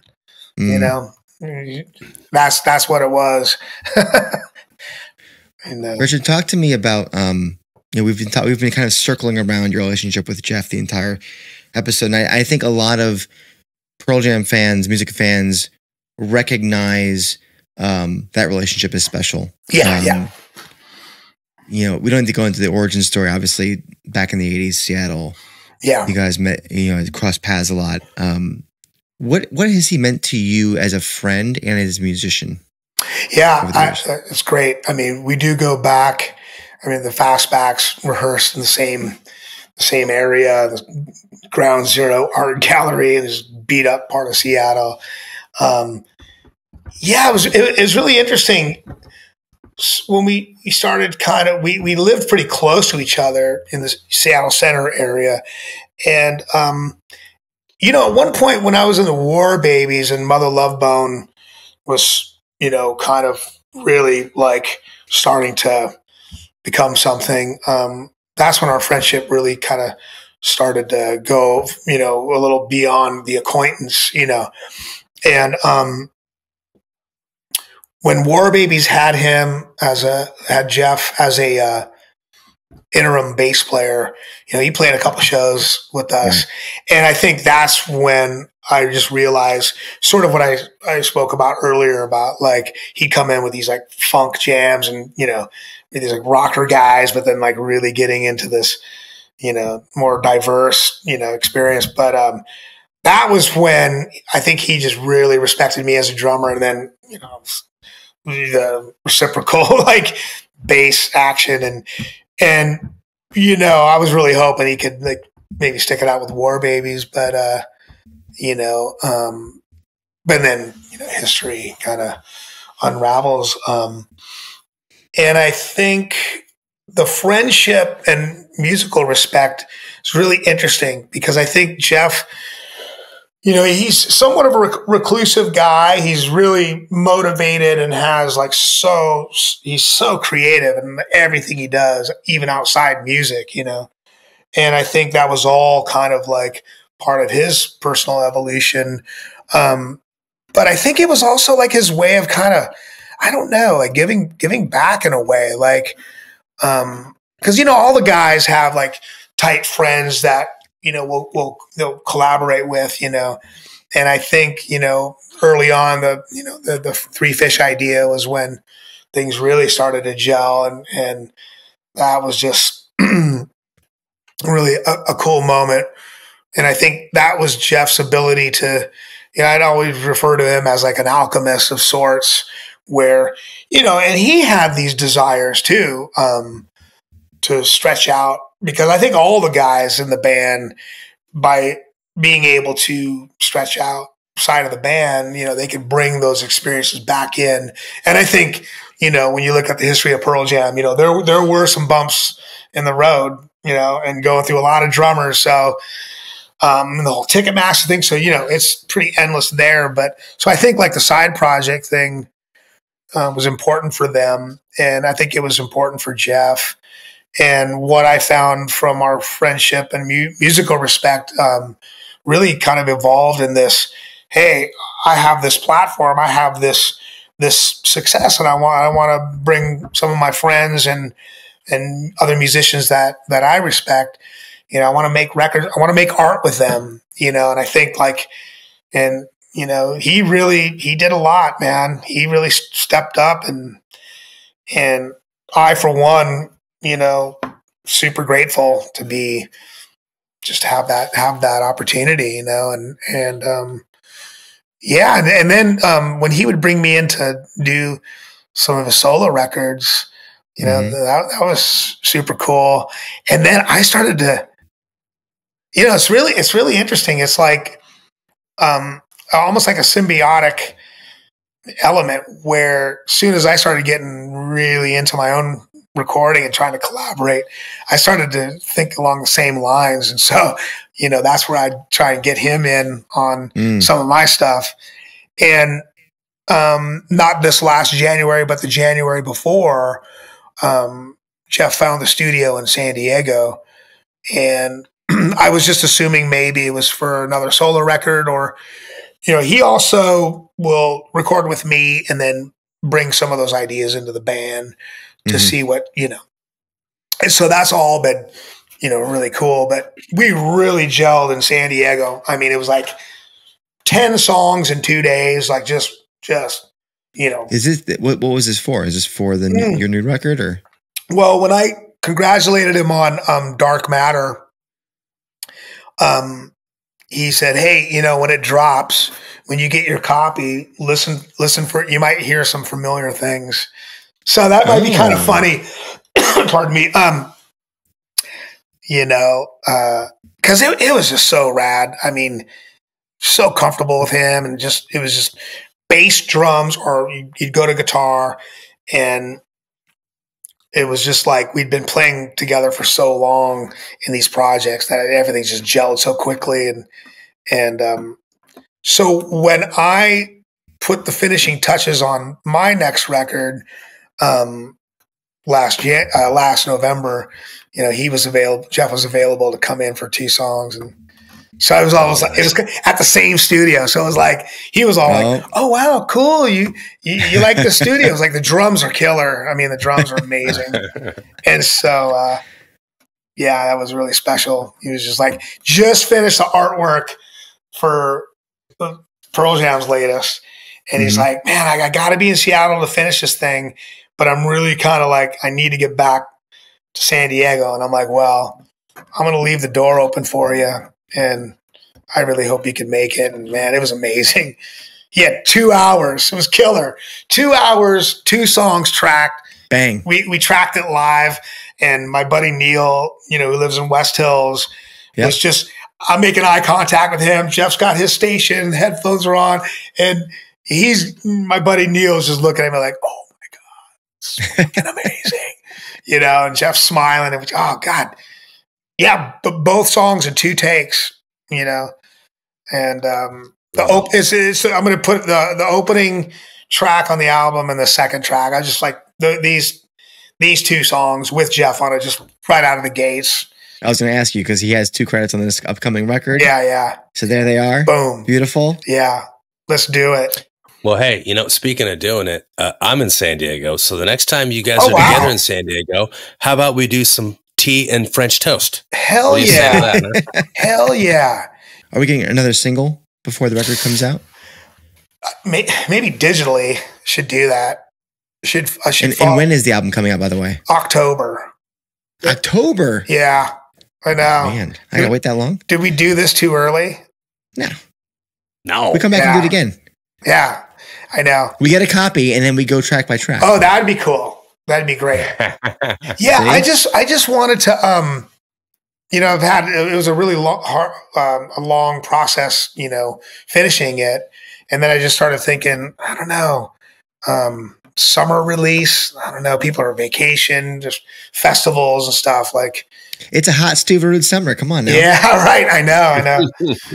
That's what it was. And, Richard, talk to me about, we've been kind of circling around your relationship with Jeff the entire episode. And I think a lot of Pearl Jam fans, music fans recognize that relationship as special. Yeah. We don't need to go into the origin story. Obviously, back in the 80s, Seattle. Yeah. You guys met, crossed paths a lot. What has he meant to you as a friend and as a musician? Yeah, it's great. We do go back. The Fastbacks rehearsed in the same area, the Ground Zero Art Gallery in this beat up part of Seattle. It was really interesting. when we started we lived pretty close to each other in the Seattle Center area. And, at one point when I was in the War Babies and Mother Love Bone was, kind of really like starting to become something, that's when our friendship really kind of started to go, a little beyond the acquaintance, and, when War Babies had Jeff as a interim bass player, he played a couple shows with us. And I think that's when I just realized sort of what I spoke about earlier about like he'd come in with these like funk jams and, these like rocker guys, but then like really getting into this, more diverse, experience. But that was when I think he just really respected me as a drummer. And then, the reciprocal like bass action and I was really hoping he could like maybe stick it out with War Babies, but but then history kind of unravels, and I think the friendship and musical respect is really interesting because I think Jeff, he's somewhat of a reclusive guy. He's really motivated and has he's so creative in everything he does, even outside music, and I think that was all kind of like part of his personal evolution. But I think it was also like his way of kind of, I don't know, like giving back in a way, like, cause all the guys have like tight friends that, they'll collaborate with, and I think, early on the Three Fish idea was when things really started to gel and that was just really a cool moment. And I think that was Jeff's ability to, I'd always refer to him as like an alchemist of sorts where, and he had these desires too, to stretch out. Because I think all the guys in the band, by being able to stretch outside of the band, they could bring those experiences back in. And I think, when you look at the history of Pearl Jam, there were some bumps in the road, and going through a lot of drummers. So, and the whole Ticketmaster thing. So, it's pretty endless there. But so I think like the side project thing was important for them. And I think it was important for Jeff. And what I found from our friendship and musical respect really kind of evolved in this, hey, I have this platform, I have this success, and I want to bring some of my friends and other musicians that I respect. I want to make records, I want to make art with them, and I think like, and he did a lot, man. He really stepped up and I, for one, super grateful to be just have that opportunity, and then when he would bring me in to do some of his solo records, that was super cool. And then I started to, it's really interesting. It's like almost like a symbiotic element where as soon as I started getting really into my own recording and trying to collaborate, I started to think along the same lines. And so, that's where I'd try and get him in on some of my stuff. And not this last January, but the January before, Jeff found the studio in San Diego. And I was just assuming maybe it was for another solo record or, he also will record with me and then bring some of those ideas into the band to see what, and so that's all been, really cool, but we really gelled in San Diego. I mean, it was like 10 songs in 2 days, like just, Is this, what was this for? Is this for your new record or? Well, when I congratulated him on Dark Matter, he said, hey, when it drops, when you get your copy, listen for it. You might hear some familiar things. So that might be kind of funny. Pardon me. Cause it was just so rad. I mean, so comfortable with him and it was just bass, drums, or you'd go to guitar and, it was just like we'd been playing together for so long in these projects that everything just gelled so quickly. And so when I put the finishing touches on my next record last November, he was available. Jeff was available to come in for 2 songs, and so it was almost like it was at the same studio. So it was like he was all like, "Oh wow, cool! You like the studio?" It was like the drums are killer. I mean, the drums are amazing, and so that was really special. He was just like, just finished the artwork for Pearl Jam's latest, and he's like, "Man, I got to be in Seattle to finish this thing, but I'm really kind of like I need to get back to San Diego." And I'm like, "Well, I'm going to leave the door open for you. And I really hope you can make it." And man, it was amazing. He had 2 hours. It was killer. 2 hours, 2 songs tracked. Bang. We tracked it live. And my buddy Neil, who lives in West Hills, was just, I'm making eye contact with him. Jeff's got his station, headphones are on. And my buddy Neil is just looking at me like, "Oh my God, it's fucking amazing." And Jeff's smiling. And oh God. Yeah, but both songs in 2 takes, and I'm going to put the opening track on the album and the second track. I just like these 2 songs with Jeff on it, just right out of the gates. I was going to ask you because he has 2 credits on this upcoming record. Yeah. So there they are. Boom. Beautiful. Yeah, let's do it. Well, hey, speaking of doing it, I'm in San Diego, so the next time you guys are together in San Diego, how about we do some tea and French toast? Hell yeah. Hell yeah. Are we getting another single before the record comes out? Maybe digitally should do that. And when is the album coming out, by the way? October. Yeah, I know. Man, I gotta wait that long? Did we do this too early? No. We come back and do it again. Yeah, I know. We get a copy and then we go track by track. Oh, that'd be cool. That'd be great. Yeah, I just wanted to it was a really long process, finishing it. And then I just started thinking, I don't know, summer release. I don't know. People are on vacation, just festivals and stuff. Like, it's a hot Stuverud summer. Come on now. Yeah, right. I know.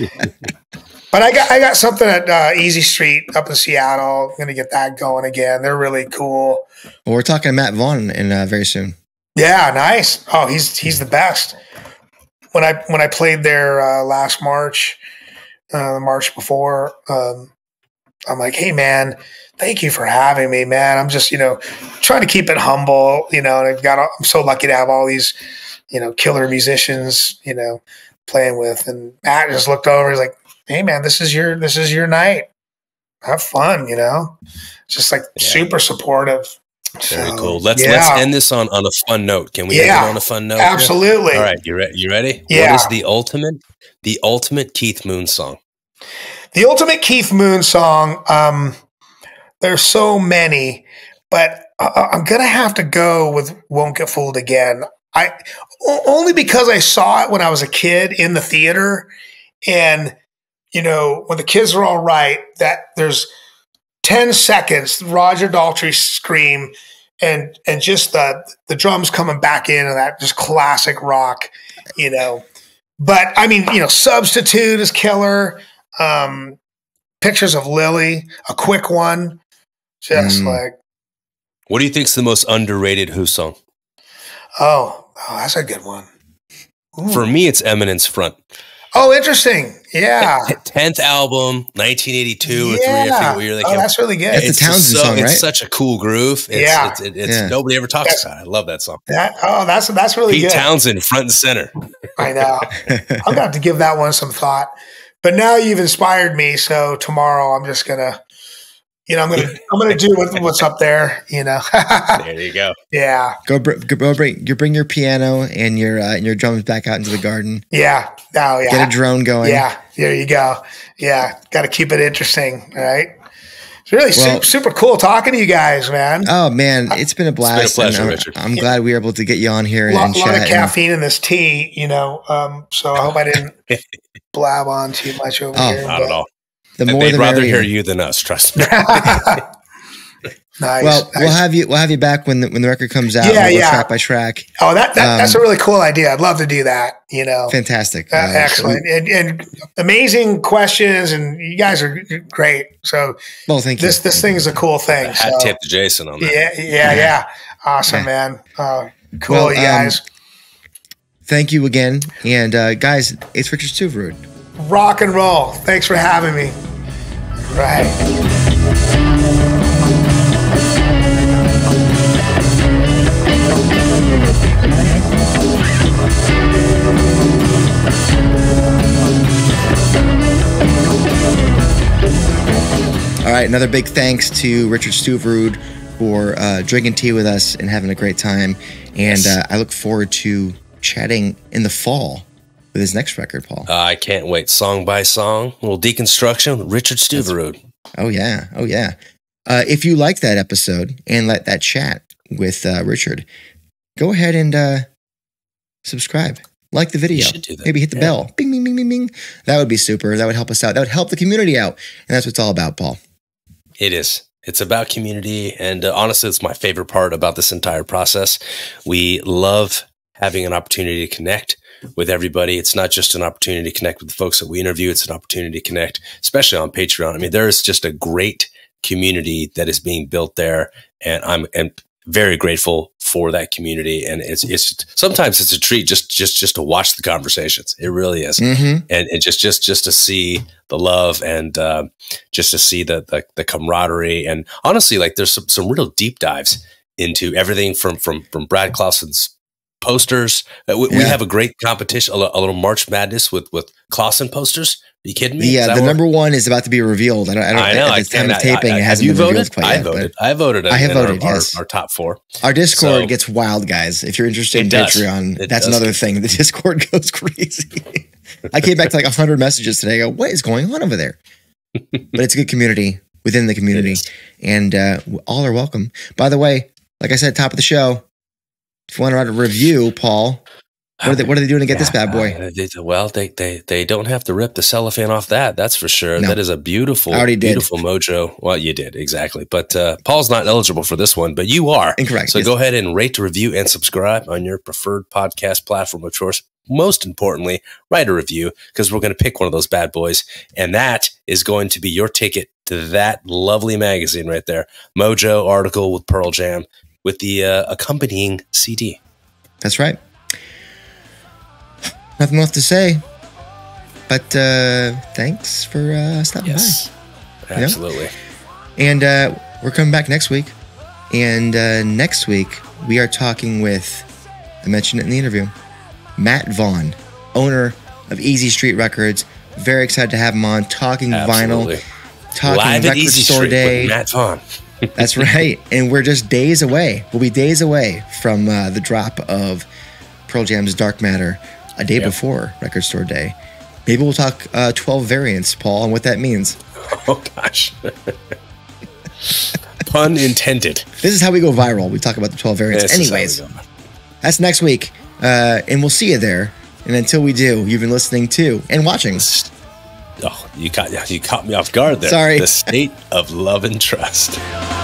But I got something at Easy Street up in Seattle. I'm going to get that going again. They're really cool. Well, we're talking to Matt Vaughn in very soon. Yeah, nice. Oh, he's the best. When I played there last March, the March before, I'm like, "Hey man, thank you for having me, man. I'm just trying to keep it humble, and I'm so lucky to have all these killer musicians playing with." And Matt just looked over. He's like, "Hey man, this is your night. Have fun, Just like super supportive." Very cool. Let's end this on a fun note. Can we end it on a fun note? Absolutely. All right, you ready? Yeah. What is the ultimate Keith Moon song? The ultimate Keith Moon song. There's so many, but I'm gonna have to go with "Won't Get Fooled Again." Only because I saw it when I was a kid in the theater, and when the kids are all right, that there's 10 seconds, Roger Daltrey scream, and just the drums coming back in, and that just classic rock, But I mean, Substitute is killer. Pictures of Lily, a quick one, just like. What do you think's the most underrated Who song? Oh, that's a good one. Ooh. For me, it's Eminence Front. Oh, interesting. Yeah. 10th album, 1982 or 3. I forget what year they came. That's really good. It's a Townsend song, right? It's such a cool groove. It's nobody ever talks about it. I love that song. That's really Pete good. Townsend, front and center. I know. I'm gonna have to give that one some thought. But now you've inspired me, so tomorrow I'm just gonna, I'm gonna do what's up there. There you go. Yeah. Go bring your piano and your drums back out into the garden. Yeah. Oh yeah. Get a drone going. Yeah. There you go. Yeah. Got to keep it interesting, right? It's really super cool talking to you guys, man. Oh man, it's been a blast. It's been a pleasure, Richard. I'm glad we were able to get you on here and chat. A lot of caffeine in this tea, so I hope I didn't blab on too much over here. Not at all. They'd rather hear you than us, trust me. Nice. Well, nice. we'll have you back when the record comes out. Yeah, we'll go yeah. track by track. Oh, that's a really cool idea. I'd love to do that. You know, Fantastic. Excellent, and amazing questions, and you guys are great. So, well, thank you. This thing is a cool thing. Hat tip to Jason on that. Yeah. Awesome, man. Cool, well, you guys. Thank you again, and guys, it's Richard Stuverud. Rock and roll. Thanks for having me. Right. All right, another big thanks to Richard Stuverud for drinking tea with us and having a great time. And I look forward to chatting in the fall with his next record, Paul. I can't wait. Song by song, a little deconstruction with Richard Stuverud. Oh, yeah. If you liked that episode and that chat with Richard, go ahead and subscribe. Like the video. You should do that. Maybe hit the bell. Bing, bing, bing, bing, bing. That would be super. That would help us out. That would help the community out. And that's what it's all about, Paul. It is. It's about community. And honestly, it's my favorite part about this entire process. We love having an opportunity to connect with everybody. It's not just an opportunity to connect with the folks that we interview. It's an opportunity to connect, especially on Patreon. I mean, there is just a great community that is being built there. And I'm very grateful for that community. And it's sometimes it's a treat just to watch the conversations. It really is. Mm-hmm. And just to see the love and just to see the camaraderie. And honestly, like there's some real deep dives into everything from Brad Clausen's posters. We have a great competition, a little March Madness with Clausen posters. Are you kidding me? Yeah, the number one is about to be revealed. I don't know. At the time of taping, it hasn't been revealed quite yet. I voted. I have voted. Our top 4. Our Discord gets wild, guys. If you're interested in Patreon, that's another thing. The Discord goes crazy. I came back to like 100 messages today. I go, what is going on over there? But it's a good community within the community, and all are welcome. By the way, like I said, top of the show, if you want to write a review, Paul, what are they doing to get this bad boy? Well, they don't have to rip the cellophane off that. That's for sure. No. That is a beautiful mojo. Well, you did exactly. But Paul's not eligible for this one, but you are. Incorrect. So go ahead and rate, review, and subscribe on your preferred podcast platform of choice. Most importantly, write a review because we're going to pick one of those bad boys, and that is going to be your ticket to that lovely magazine right there, Mojo article with Pearl Jam with the accompanying CD. That's right. Nothing left to say, but thanks for stopping by. Absolutely. And we're coming back next week. And next week, we are talking with, I mentioned it in the interview, Matt Vaughn, owner of Easy Street Records. Very excited to have him on, talking vinyl, talking Live Record Easy Store Street Day. with Matt Vaughn. That's right. And we're just days away. We'll be days away from the drop of Pearl Jam's Dark Matter, a day before Record Store Day. Maybe we'll talk 12 variants, Paul, and what that means. Oh, gosh. Pun intended. This is how we go viral. We talk about the 12 variants. Anyways, that's next week. And we'll see you there. And until we do, you've been listening to and watching. Oh, you caught me off guard there. Sorry. The State of Love and Trust.